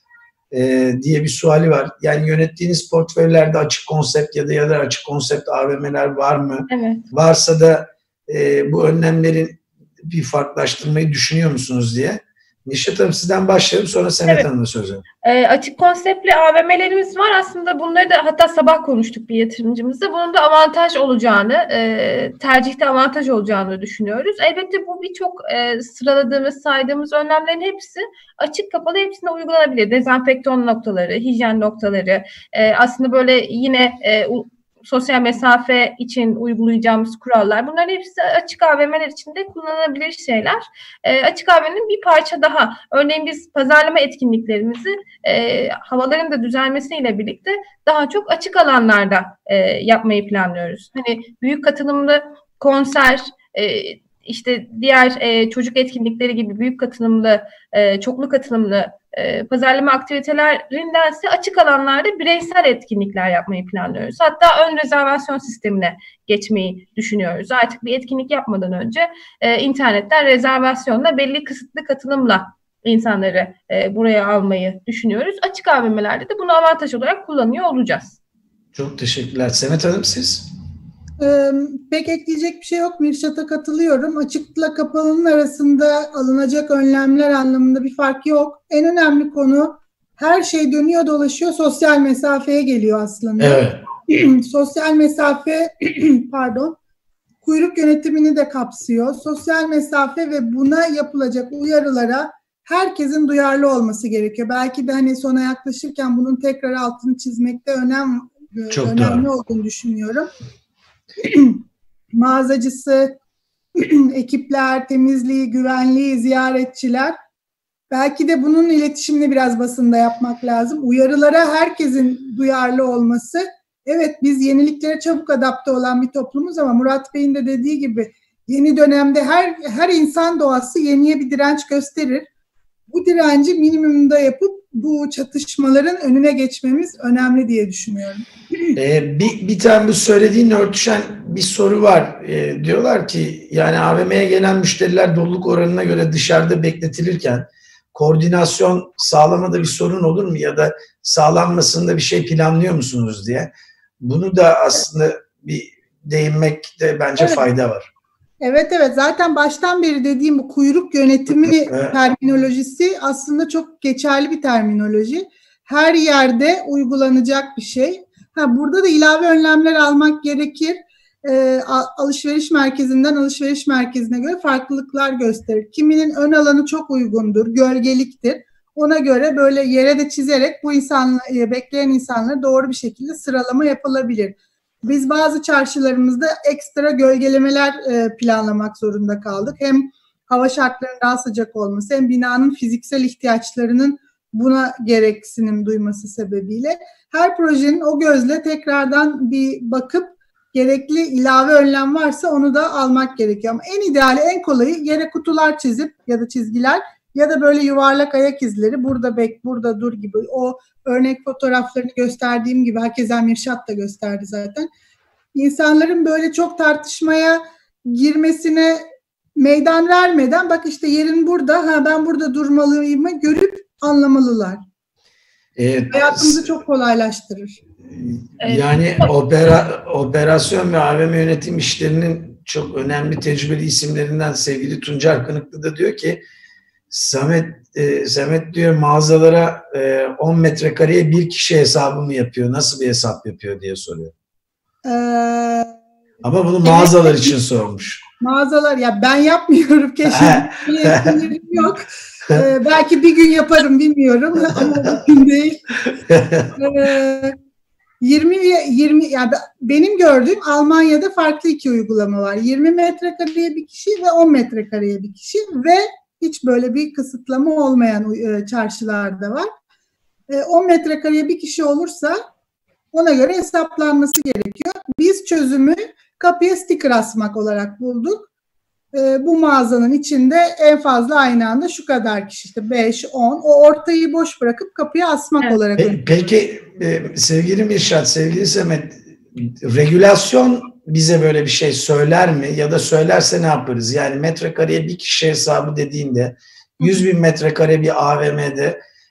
diye bir suali var. Yani yönettiğiniz portföylerde açık konsept ya da açık konsept AVM'ler var mı? Evet. Varsa da bu önlemlerin bir farklılaştırmayı düşünüyor musunuz diye. Nişat Hanım sizden başlayalım, sonra Semet Hanım'a söz verelim. Açık konseptli AVM'lerimiz var. Aslında bunları da hatta sabah konuştuk bir yatırımcımızla. Bunun da avantaj olacağını, tercihte avantaj olacağını düşünüyoruz. Elbette bu birçok sıraladığımız, saydığımız önlemlerin hepsi açık kapalı hepsine uygulanabilir. Dezenfektan noktaları, hijyen noktaları, aslında böyle yine sosyal mesafe için uygulayacağımız kurallar. Bunların hepsi açık AVM'ler içinde kullanılabilir şeyler. Açık AVM'nin bir parça daha. Örneğin biz pazarlama etkinliklerimizi havaların da düzelmesiyle birlikte daha çok açık alanlarda yapmayı planlıyoruz. Hani büyük katılımlı konser, işte diğer çocuk etkinlikleri gibi büyük katılımlı, çoklu katılımlı pazarlama aktivitelerindense açık alanlarda bireysel etkinlikler yapmayı planlıyoruz. Hatta ön rezervasyon sistemine geçmeyi düşünüyoruz. Artık bir etkinlik yapmadan önce internetten rezervasyonla belli kısıtlı katılımla insanları buraya almayı düşünüyoruz. Açık AVM'lerde de bunu avantaj olarak kullanıyor olacağız. Çok teşekkürler. Semet Hanım siz? Pek ekleyecek bir şey yok. Mirşat'a katılıyorum. Açıkla kapalının arasında alınacak önlemler anlamında bir fark yok. En önemli konu her şey dönüyor dolaşıyor sosyal mesafeye geliyor aslında. Evet. Sosyal mesafe kuyruk yönetimini de kapsıyor. Sosyal mesafe ve buna yapılacak uyarılara herkesin duyarlı olması gerekiyor. Belki de hani sona yaklaşırken bunun tekrar altını çizmekte önemli olduğunu düşünüyorum. Mağazacısı, ekipler, temizliği, güvenliği, ziyaretçiler. Belki de bunun iletişimini biraz basında yapmak lazım. Uyarılara herkesin duyarlı olması. Evet, biz yeniliklere çabuk adapte olan bir toplumuz ama Murat Bey'in de dediği gibi yeni dönemde her insan doğası yeniye bir direnç gösterir. Bu direnci minimumda yapıp bu çatışmaların önüne geçmemiz önemli diye düşünüyorum. Bir tane bu söylediğinle örtüşen bir soru var. Diyorlar ki yani AVM'ye gelen müşteriler doluluk oranına göre dışarıda bekletilirken koordinasyon sağlamada bir sorun olur mu ya da sağlanmasında bir şey planlıyor musunuz diye. Bunu da aslında bir değinmekte bence fayda var. Evet zaten baştan beri dediğim bu kuyruk yönetimi terminolojisi aslında çok geçerli bir terminoloji. Her yerde uygulanacak bir şey. Burada da ilave önlemler almak gerekir. Alışveriş merkezinden alışveriş merkezine göre farklılıklar gösterir. Kiminin ön alanı çok uygundur, gölgeliktir. Ona göre böyle yere de çizerek bu bekleyen insanlara doğru bir şekilde sıralama yapılabilir. Biz bazı çarşılarımızda ekstra gölgelemeler planlamak zorunda kaldık. Hem hava şartlarının daha sıcak olması hem binanın fiziksel ihtiyaçlarının buna gereksinim duyması sebebiyle her projenin o gözle tekrardan bir bakıp gerekli ilave önlem varsa onu da almak gerekiyor. Ama en ideali, en kolayı yere kutular çizip ya da çizgiler ya da böyle yuvarlak ayak izleri burada dur gibi o örnek fotoğraflarını gösterdiğim gibi herkese Mirşat da gösterdi zaten. İnsanların böyle çok tartışmaya girmesine meydan vermeden bak işte yerin burada, ben burada durmalıyımı görüp anlamalılar. Hayatımızı çok kolaylaştırır. Yani operasyon ve AVM yönetim işlerinin çok önemli tecrübeli isimlerinden sevgili Tuncer Kınıklı da diyor ki Samet diyor mağazalara 10 metrekareye bir kişi hesabı mı yapıyor? Nasıl bir hesap yapıyor diye soruyor. Ama bunu mağazalar için sormuş. Mağazalar ya ben yapmıyorum keşke. Yok. Belki bir gün yaparım bilmiyorum ama bir gün değil. 20 yani benim gördüğüm Almanya'da farklı iki uygulama var. 20 metrekareye bir kişi ve 10 metrekareye bir kişi ve hiç böyle bir kısıtlama olmayan çarşılarda var. 10 metrekareye bir kişi olursa ona göre hesaplanması gerekiyor. Biz çözümü kapıya sticker asmak olarak bulduk. Bu mağazanın içinde en fazla aynı anda şu kadar kişi işte 5, 10 o ortayı boş bırakıp kapıya asmak olarak. Peki sevgili Mirşat, sevgili Semet, regülasyon bize böyle bir şey söyler mi? Ya da söylerse ne yaparız? Yani metrekareye bir kişi hesabı dediğinde 100.000 metrekare bir AVM'de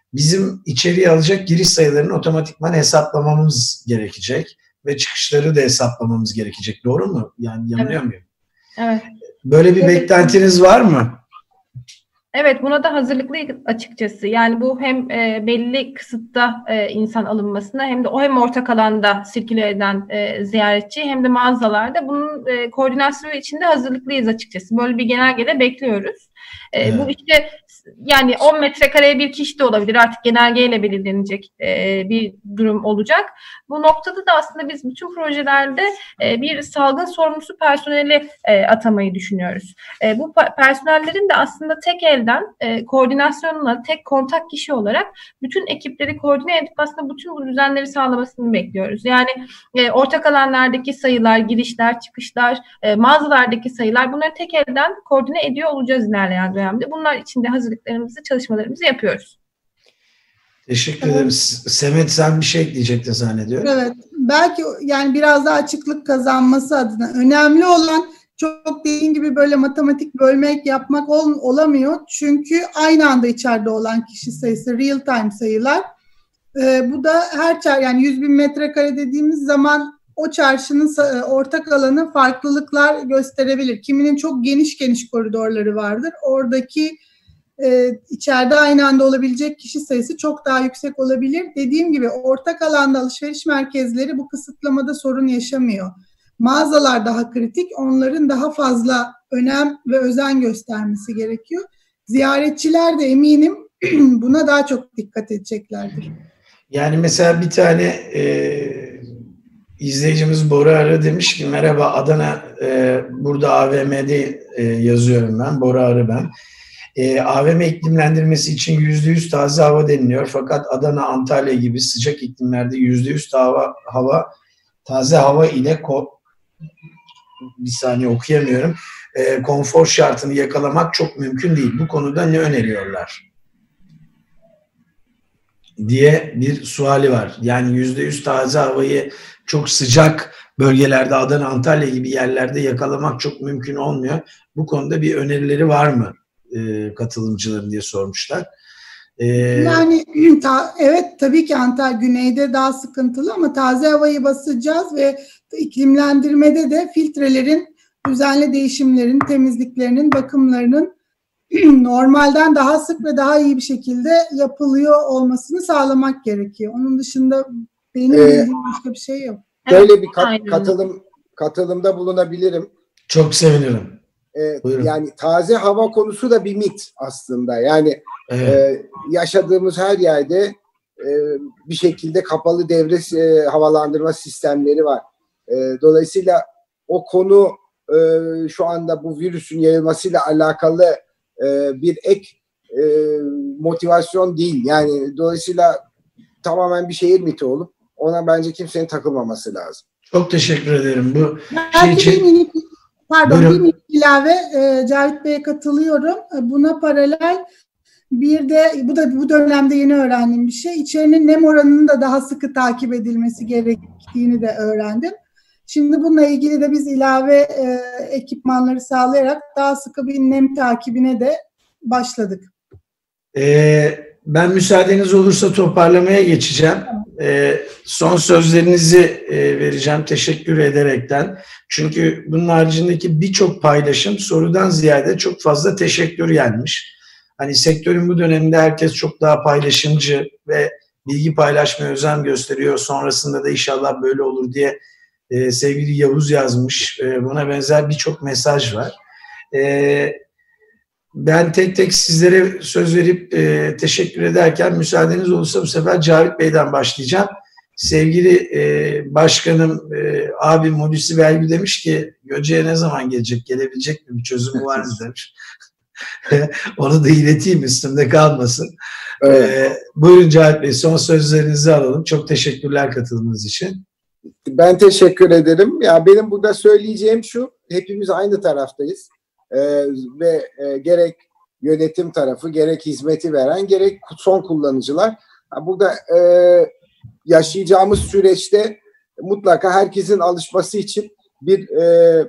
bizim içeriye alacak giriş sayılarını otomatikman hesaplamamız gerekecek ve çıkışları da hesaplamamız gerekecek. Doğru mu? Yani yanılıyor muyum? Evet. Böyle bir beklentiniz var mı? Evet, buna da hazırlıklıyız açıkçası. Yani bu hem belli kısıtta insan alınmasına hem de hem ortak alanda sirküle eden ziyaretçi hem de mağazalarda bunun koordinasyonu için de hazırlıklıyız açıkçası. Böyle bir genelgede bekliyoruz. Evet. Bu işte yani 10 metrekareye bir kişi de olabilir. Artık genelgeyle belirlenecek bir durum olacak. Bu noktada da aslında biz bütün projelerde bir salgın sorumlusu personeli atamayı düşünüyoruz. Bu personellerin de aslında tek elden koordinasyonla tek kontak kişi olarak bütün ekipleri koordine edip aslında bütün bu düzenleri sağlamasını bekliyoruz. Yani ortak alanlardaki sayılar, girişler, çıkışlar, mağazalardaki sayılar bunları tek elden koordine ediyor olacağız ilerleyen dönemde. Bunlar için de hazırlıklarımızı, çalışmalarımızı yapıyoruz. Teşekkür ederim. Semet, sen bir şey ekleyecektin zannediyorum. Evet. Belki yani biraz daha açıklık kazanması adına önemli olan çok dediğin gibi böyle matematik bölmek yapmak olamıyor. Çünkü aynı anda içeride olan kişi sayısı real time sayılar. Bu da yani 100.000 metrekare dediğimiz zaman o çarşının ortak alanı farklılıklar gösterebilir. Kiminin çok geniş koridorları vardır. Oradaki içeride aynı anda olabilecek kişi sayısı çok daha yüksek olabilir. Dediğim gibi ortak alanda alışveriş merkezleri bu kısıtlamada sorun yaşamıyor. Mağazalar daha kritik, onların daha fazla önem ve özen göstermesi gerekiyor. Ziyaretçiler de eminim buna daha çok dikkat edeceklerdir. Yani mesela bir tane izleyicimiz Bora Arı demiş ki merhaba Adana, burada AVM'de yazıyorum ben, Bora Arı ben. AVM iklimlendirmesi için %100 taze hava deniliyor. Fakat Adana, Antalya gibi sıcak iklimlerde %100 taze hava ile bir saniye okuyamıyorum. Konfor şartını yakalamak çok mümkün değil. Bu konuda ne öneriyorlar? Diye bir suali var. Yani %100 taze havayı çok sıcak bölgelerde, Adana, Antalya gibi yerlerde yakalamak çok mümkün olmuyor. Bu konuda bir önerileri var mı katılımcıların diye sormuşlar. Yani evet tabii ki Antalya güneyde daha sıkıntılı ama taze havayı basacağız ve iklimlendirmede de filtrelerin düzenli değişimlerin, temizliklerinin, bakımlarının normalden daha sık ve daha iyi bir şekilde yapılıyor olmasını sağlamak gerekiyor. Onun dışında benim bildiğim başka bir şey yok. Böyle bir katılımda bulunabilirim. Çok sevinirim. Yani taze hava konusu da bir mit aslında. Yani evet. Yaşadığımız her yerde bir şekilde kapalı devre havalandırma sistemleri var. Dolayısıyla o konu şu anda bu virüsün yayılmasıyla alakalı bir ek motivasyon değil. Yani dolayısıyla tamamen bir şehir miti olup ona bence kimsenin takılmaması lazım. Çok teşekkür ederim. Bu bir minik ilave Cavit Bey'e katılıyorum. Buna paralel bir de bu dönemde yeni öğrendiğim bir şey. İçerinin nem oranının da daha sıkı takip edilmesi gerektiğini de öğrendim. Şimdi bununla ilgili de biz ilave ekipmanları sağlayarak daha sıkı bir nem takibine de başladık. Ben müsaadeniz olursa toparlamaya geçeceğim. Son sözlerinizi vereceğim teşekkür ederekten. Çünkü bunun haricindeki birçok paylaşım sorudan ziyade çok fazla teşekkür gelmiş. Hani sektörün bu döneminde herkes çok daha paylaşımcı ve bilgi paylaşmaya özen gösteriyor. Sonrasında da inşallah böyle olur diye sevgili Yavuz yazmış. Buna benzer birçok mesaj var. Ben tek tek sizlere söz verip teşekkür ederken müsaadeniz olursa bu sefer Cavit Bey'den başlayacağım. Sevgili başkanım, abim Hulusi Belgü demiş ki Göce'ye ne zaman gelecek, gelebilecek mi, bir çözümü var mı demiş. Onu da ileteyim, üstümde kalmasın. Evet. Buyurun Cavit Bey, son sözlerinizi alalım. Çok teşekkürler katılımınız için. Ben teşekkür ederim. Ya benim burada söyleyeceğim şu, hepimiz aynı taraftayız. Ve gerek yönetim tarafı, gerek hizmeti veren, gerek son kullanıcılar. Burada yaşayacağımız süreçte mutlaka herkesin alışması için bir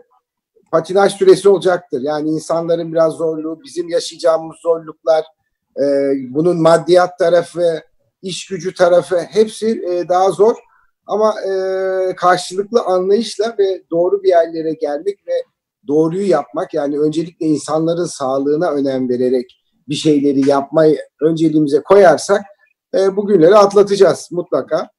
patinaj süresi olacaktır. Yani insanların biraz zorluğu, bizim yaşayacağımız zorluklar, Bunun maddiyat tarafı, iş gücü tarafı hepsi daha zor. Ama karşılıklı anlayışla ve doğru bir yerlere gelmek ve doğruyu yapmak, yani öncelikle insanların sağlığına önem vererek bir şeyleri yapmayı önceliğimize koyarsak bu günleri atlatacağız mutlaka.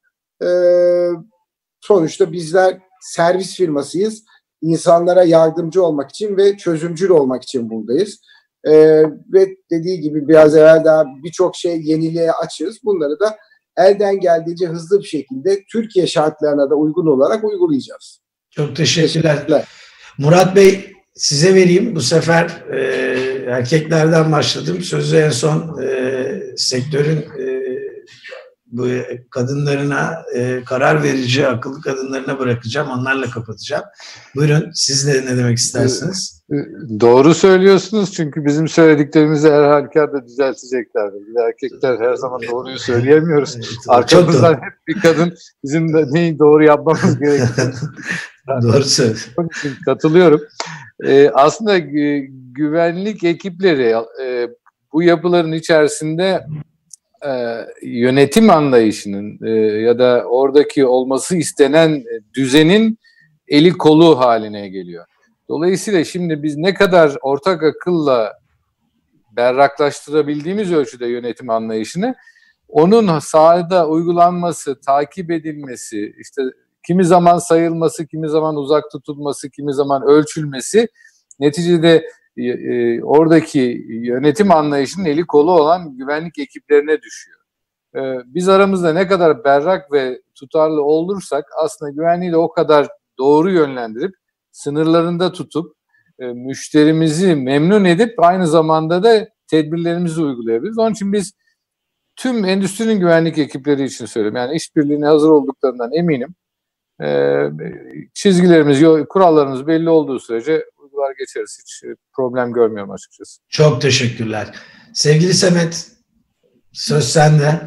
Sonuçta bizler servis firmasıyız. İnsanlara yardımcı olmak için ve çözümcül olmak için buradayız. Ve dediği gibi biraz evvel daha birçok şey yeniliğe açığız. Bunları da elden geldiğince hızlı bir şekilde Türkiye şartlarına da uygun olarak uygulayacağız. Çok teşekkürler. Murat Bey, size vereyim. Bu sefer erkeklerden başladım. Sözü en son sektörün bu kadınlarına, karar verici, akıllı kadınlarına bırakacağım. Onlarla kapatacağım. Buyurun, siz de ne demek istersiniz? Doğru söylüyorsunuz, çünkü bizim söylediklerimizi her halükarda düzelteceklerdir. Biz erkekler her zaman doğruyu söyleyemiyoruz. Evet, arkamızdan hep bir kadın bizim de neyi doğru yapmamız gerektiğini. Doğru söylüyorsunuz. Onun için katılıyorum. Aslında güvenlik ekipleri bu yapıların içerisinde yönetim anlayışının ya da oradaki olması istenen düzenin eli kolu haline geliyor. Dolayısıyla şimdi biz ne kadar ortak akılla berraklaştırabildiğimiz ölçüde yönetim anlayışını, onun sahada uygulanması, takip edilmesi, işte kimi zaman sayılması, kimi zaman uzak tutulması, kimi zaman ölçülmesi, neticede oradaki yönetim anlayışının eli kolu olan güvenlik ekiplerine düşüyor. Biz aramızda ne kadar berrak ve tutarlı olursak aslında güvenliği de o kadar doğru yönlendirip, sınırlarında tutup, müşterimizi memnun edip aynı zamanda da tedbirlerimizi uygulayabiliriz. Onun için biz tüm endüstrinin güvenlik ekipleri için söylüyorum. Yani işbirliğine hazır olduklarından eminim. Çizgilerimiz, kurallarımız belli olduğu sürece uygular geçeriz. Hiç problem görmüyorum açıkçası. Çok teşekkürler. Sevgili Semet, söz sende.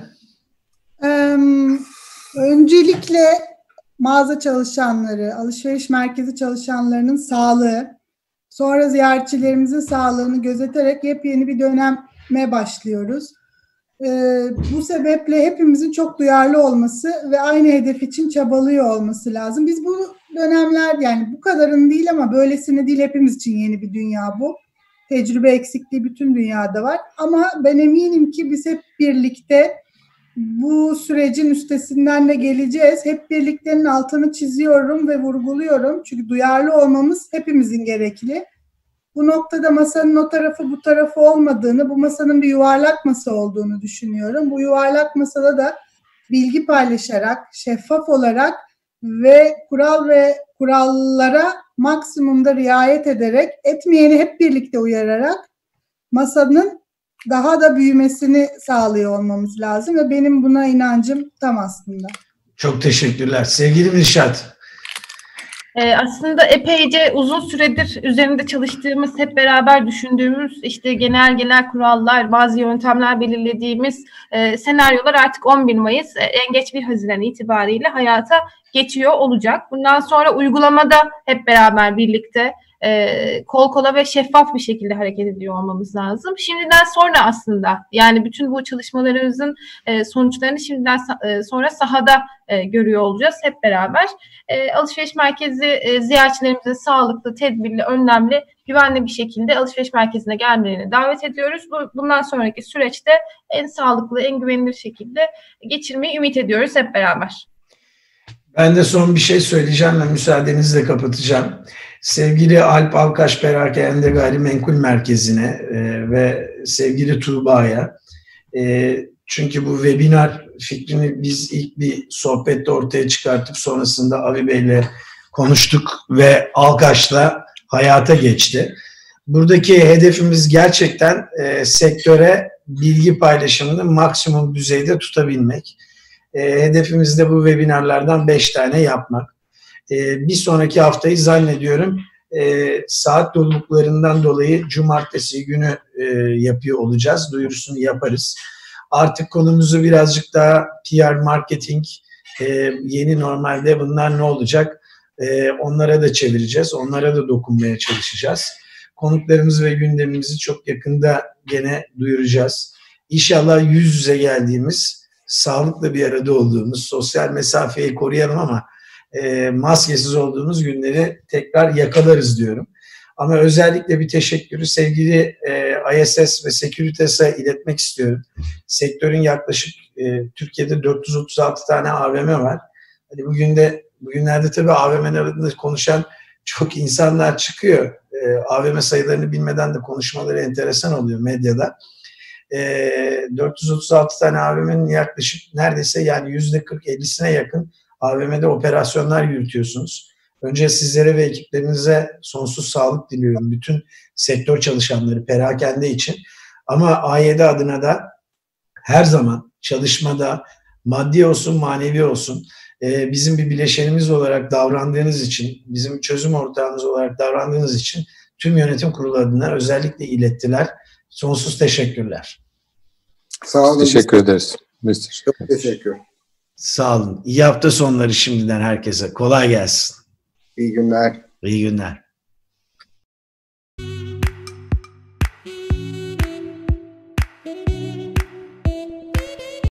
Öncelikle mağaza çalışanları, alışveriş merkezi çalışanlarının sağlığı, sonra ziyaretçilerimizin sağlığını gözeterek yepyeni bir döneme başlıyoruz. Bu sebeple hepimizin çok duyarlı olması ve aynı hedef için çabalıyor olması lazım. Biz bu dönemler, yani bu kadarını değil ama böylesini değil, hepimiz için yeni bir dünya bu. Tecrübe eksikliği bütün dünyada var. Ama ben eminim ki biz hep birlikte bu sürecin üstesinden de geleceğiz. Hep birliktenin altını çiziyorum ve vurguluyorum. Çünkü duyarlı olmamız hepimizin gerekli. Bu noktada masanın o tarafı bu tarafı olmadığını, bu masanın bir yuvarlak masa olduğunu düşünüyorum. Bu yuvarlak masada da bilgi paylaşarak, şeffaf olarak ve kural ve kurallara maksimumda riayet ederek, etmeyeni hep birlikte uyararak masanın daha da büyümesini sağlıyor olmamız lazım ve benim buna inancım tam aslında. Çok teşekkürler. Sevgili Mişat. Aslında epeyce uzun süredir üzerinde çalıştığımız, hep beraber düşündüğümüz işte genel kurallar, bazı yöntemler belirlediğimiz senaryolar artık 11 Mayıs en geç 1 Haziran itibariyle hayata geçiyor olacak. Bundan sonra uygulamada hep beraber birlikte kol kola ve şeffaf bir şekilde hareket ediyor olmamız lazım. Şimdiden sonra aslında, yani bütün bu çalışmalarımızın sonuçlarını şimdiden sonra sahada görüyor olacağız hep beraber. Alışveriş merkezi ziyaretçilerimizi sağlıklı, tedbirli, önlemli, güvenli bir şekilde alışveriş merkezine gelmelerini davet ediyoruz. Bundan sonraki süreçte en sağlıklı, en güvenilir şekilde geçirmeyi ümit ediyoruz hep beraber. Ben de son bir şey söyleyeceğim ve müsaadenizle kapatacağım. Sevgili Alp Alkaş Perakende Gayrimenkul Merkezi'ne ve sevgili Tuğba'ya, çünkü bu webinar fikrini biz ilk bir sohbette ortaya çıkartıp sonrasında Avi Bey'le konuştuk ve Alkaş'la hayata geçti. Buradaki hedefimiz gerçekten sektöre bilgi paylaşımını maksimum düzeyde tutabilmek. Hedefimiz de bu webinarlardan 5 tane yapmak. Bir sonraki haftayı zannediyorum saat doluluklarından dolayı cumartesi günü yapıyor olacağız. Duyurusunu yaparız. Artık konumuzu birazcık daha PR, marketing, yeni normalde bunlar ne olacak? Onlara da çevireceğiz. Onlara da dokunmaya çalışacağız. Konuklarımız ve gündemimizi çok yakında gene duyuracağız. İnşallah yüz yüze geldiğimiz, sağlıkla bir arada olduğumuz, sosyal mesafeyi koruyalım ama maskesiz olduğumuz günleri tekrar yakalarız diyorum. Ama özellikle bir teşekkürü sevgili ISS ve Securitas'a iletmek istiyorum. Sektörün yaklaşık Türkiye'de 436 tane AVM var. Hani bugünlerde tabii AVM'lerde konuşan çok insanlar çıkıyor. AVM sayılarını bilmeden de konuşmaları enteresan oluyor medyada. 436 tane AVM'nin yaklaşık neredeyse yani %40-50'sine yakın AVM'de operasyonlar yürütüyorsunuz. Önce sizlere ve ekiplerinize sonsuz sağlık diliyorum. Bütün sektör çalışanları perakende için. Ama A7 adına da her zaman çalışmada maddi olsun manevi olsun bizim bir bileşenimiz olarak davrandığınız için, bizim çözüm ortağımız olarak davrandığınız için tüm yönetim kurulu adına özellikle ilettiler. Sonsuz teşekkürler. Sağ olun. Teşekkür ederiz. Çok teşekkür. Sağ olun. İyi hafta sonları şimdiden herkese. Kolay gelsin. İyi günler. İyi günler.